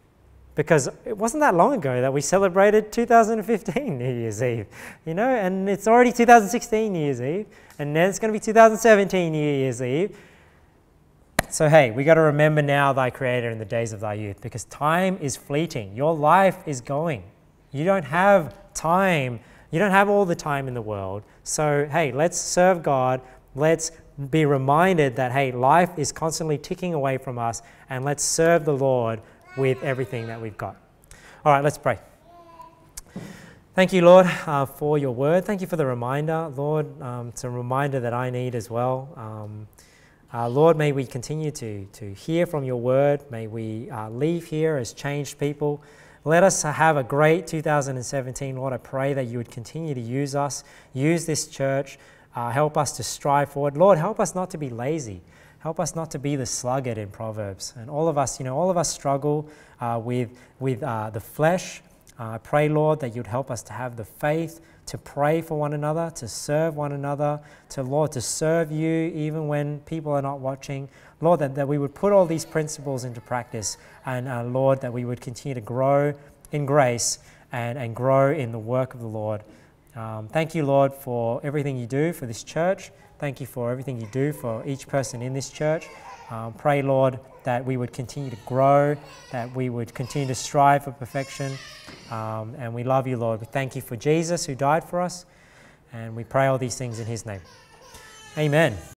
Because it wasn't that long ago that we celebrated two thousand fifteen New Year's Eve, you know, and it's already two thousand sixteen New Year's Eve, and then it's going to be two thousand seventeen New Year's Eve. So hey, we got to remember now thy Creator in the days of thy youth, because time is fleeting. Your life is going. You don't have time. You don't have all the time in the world. So hey, let's serve God. Let's be reminded that hey, life is constantly ticking away from us, and let's serve the Lord with everything that we've got. All right, let's pray. Thank you, Lord, uh, for your word. Thank you for the reminder, Lord. Um, it's a reminder that I need as well. Um, uh, Lord, may we continue to, to hear from your word. May we uh, leave here as changed people. Let us have a great two thousand seventeen, Lord. I pray that you would continue to use us, use this church, uh, help us to strive forward. Lord, help us not to be lazy. Help us not to be the sluggard in Proverbs. And all of us, you know, all of us struggle uh, with, with uh, the flesh. Uh, I pray, Lord, that you'd help us to have the faith to pray for one another, to serve one another, to, Lord, to serve you even when people are not watching. Lord, that, that we would put all these principles into practice. And, uh, Lord, that we would continue to grow in grace and, and grow in the work of the Lord. Um, thank you, Lord, for everything you do for this church. Thank you for everything you do for each person in this church. Um, pray, Lord, that we would continue to grow, that we would continue to strive for perfection. Um, and we love you, Lord. We thank you for Jesus who died for us. And we pray all these things in his name. Amen.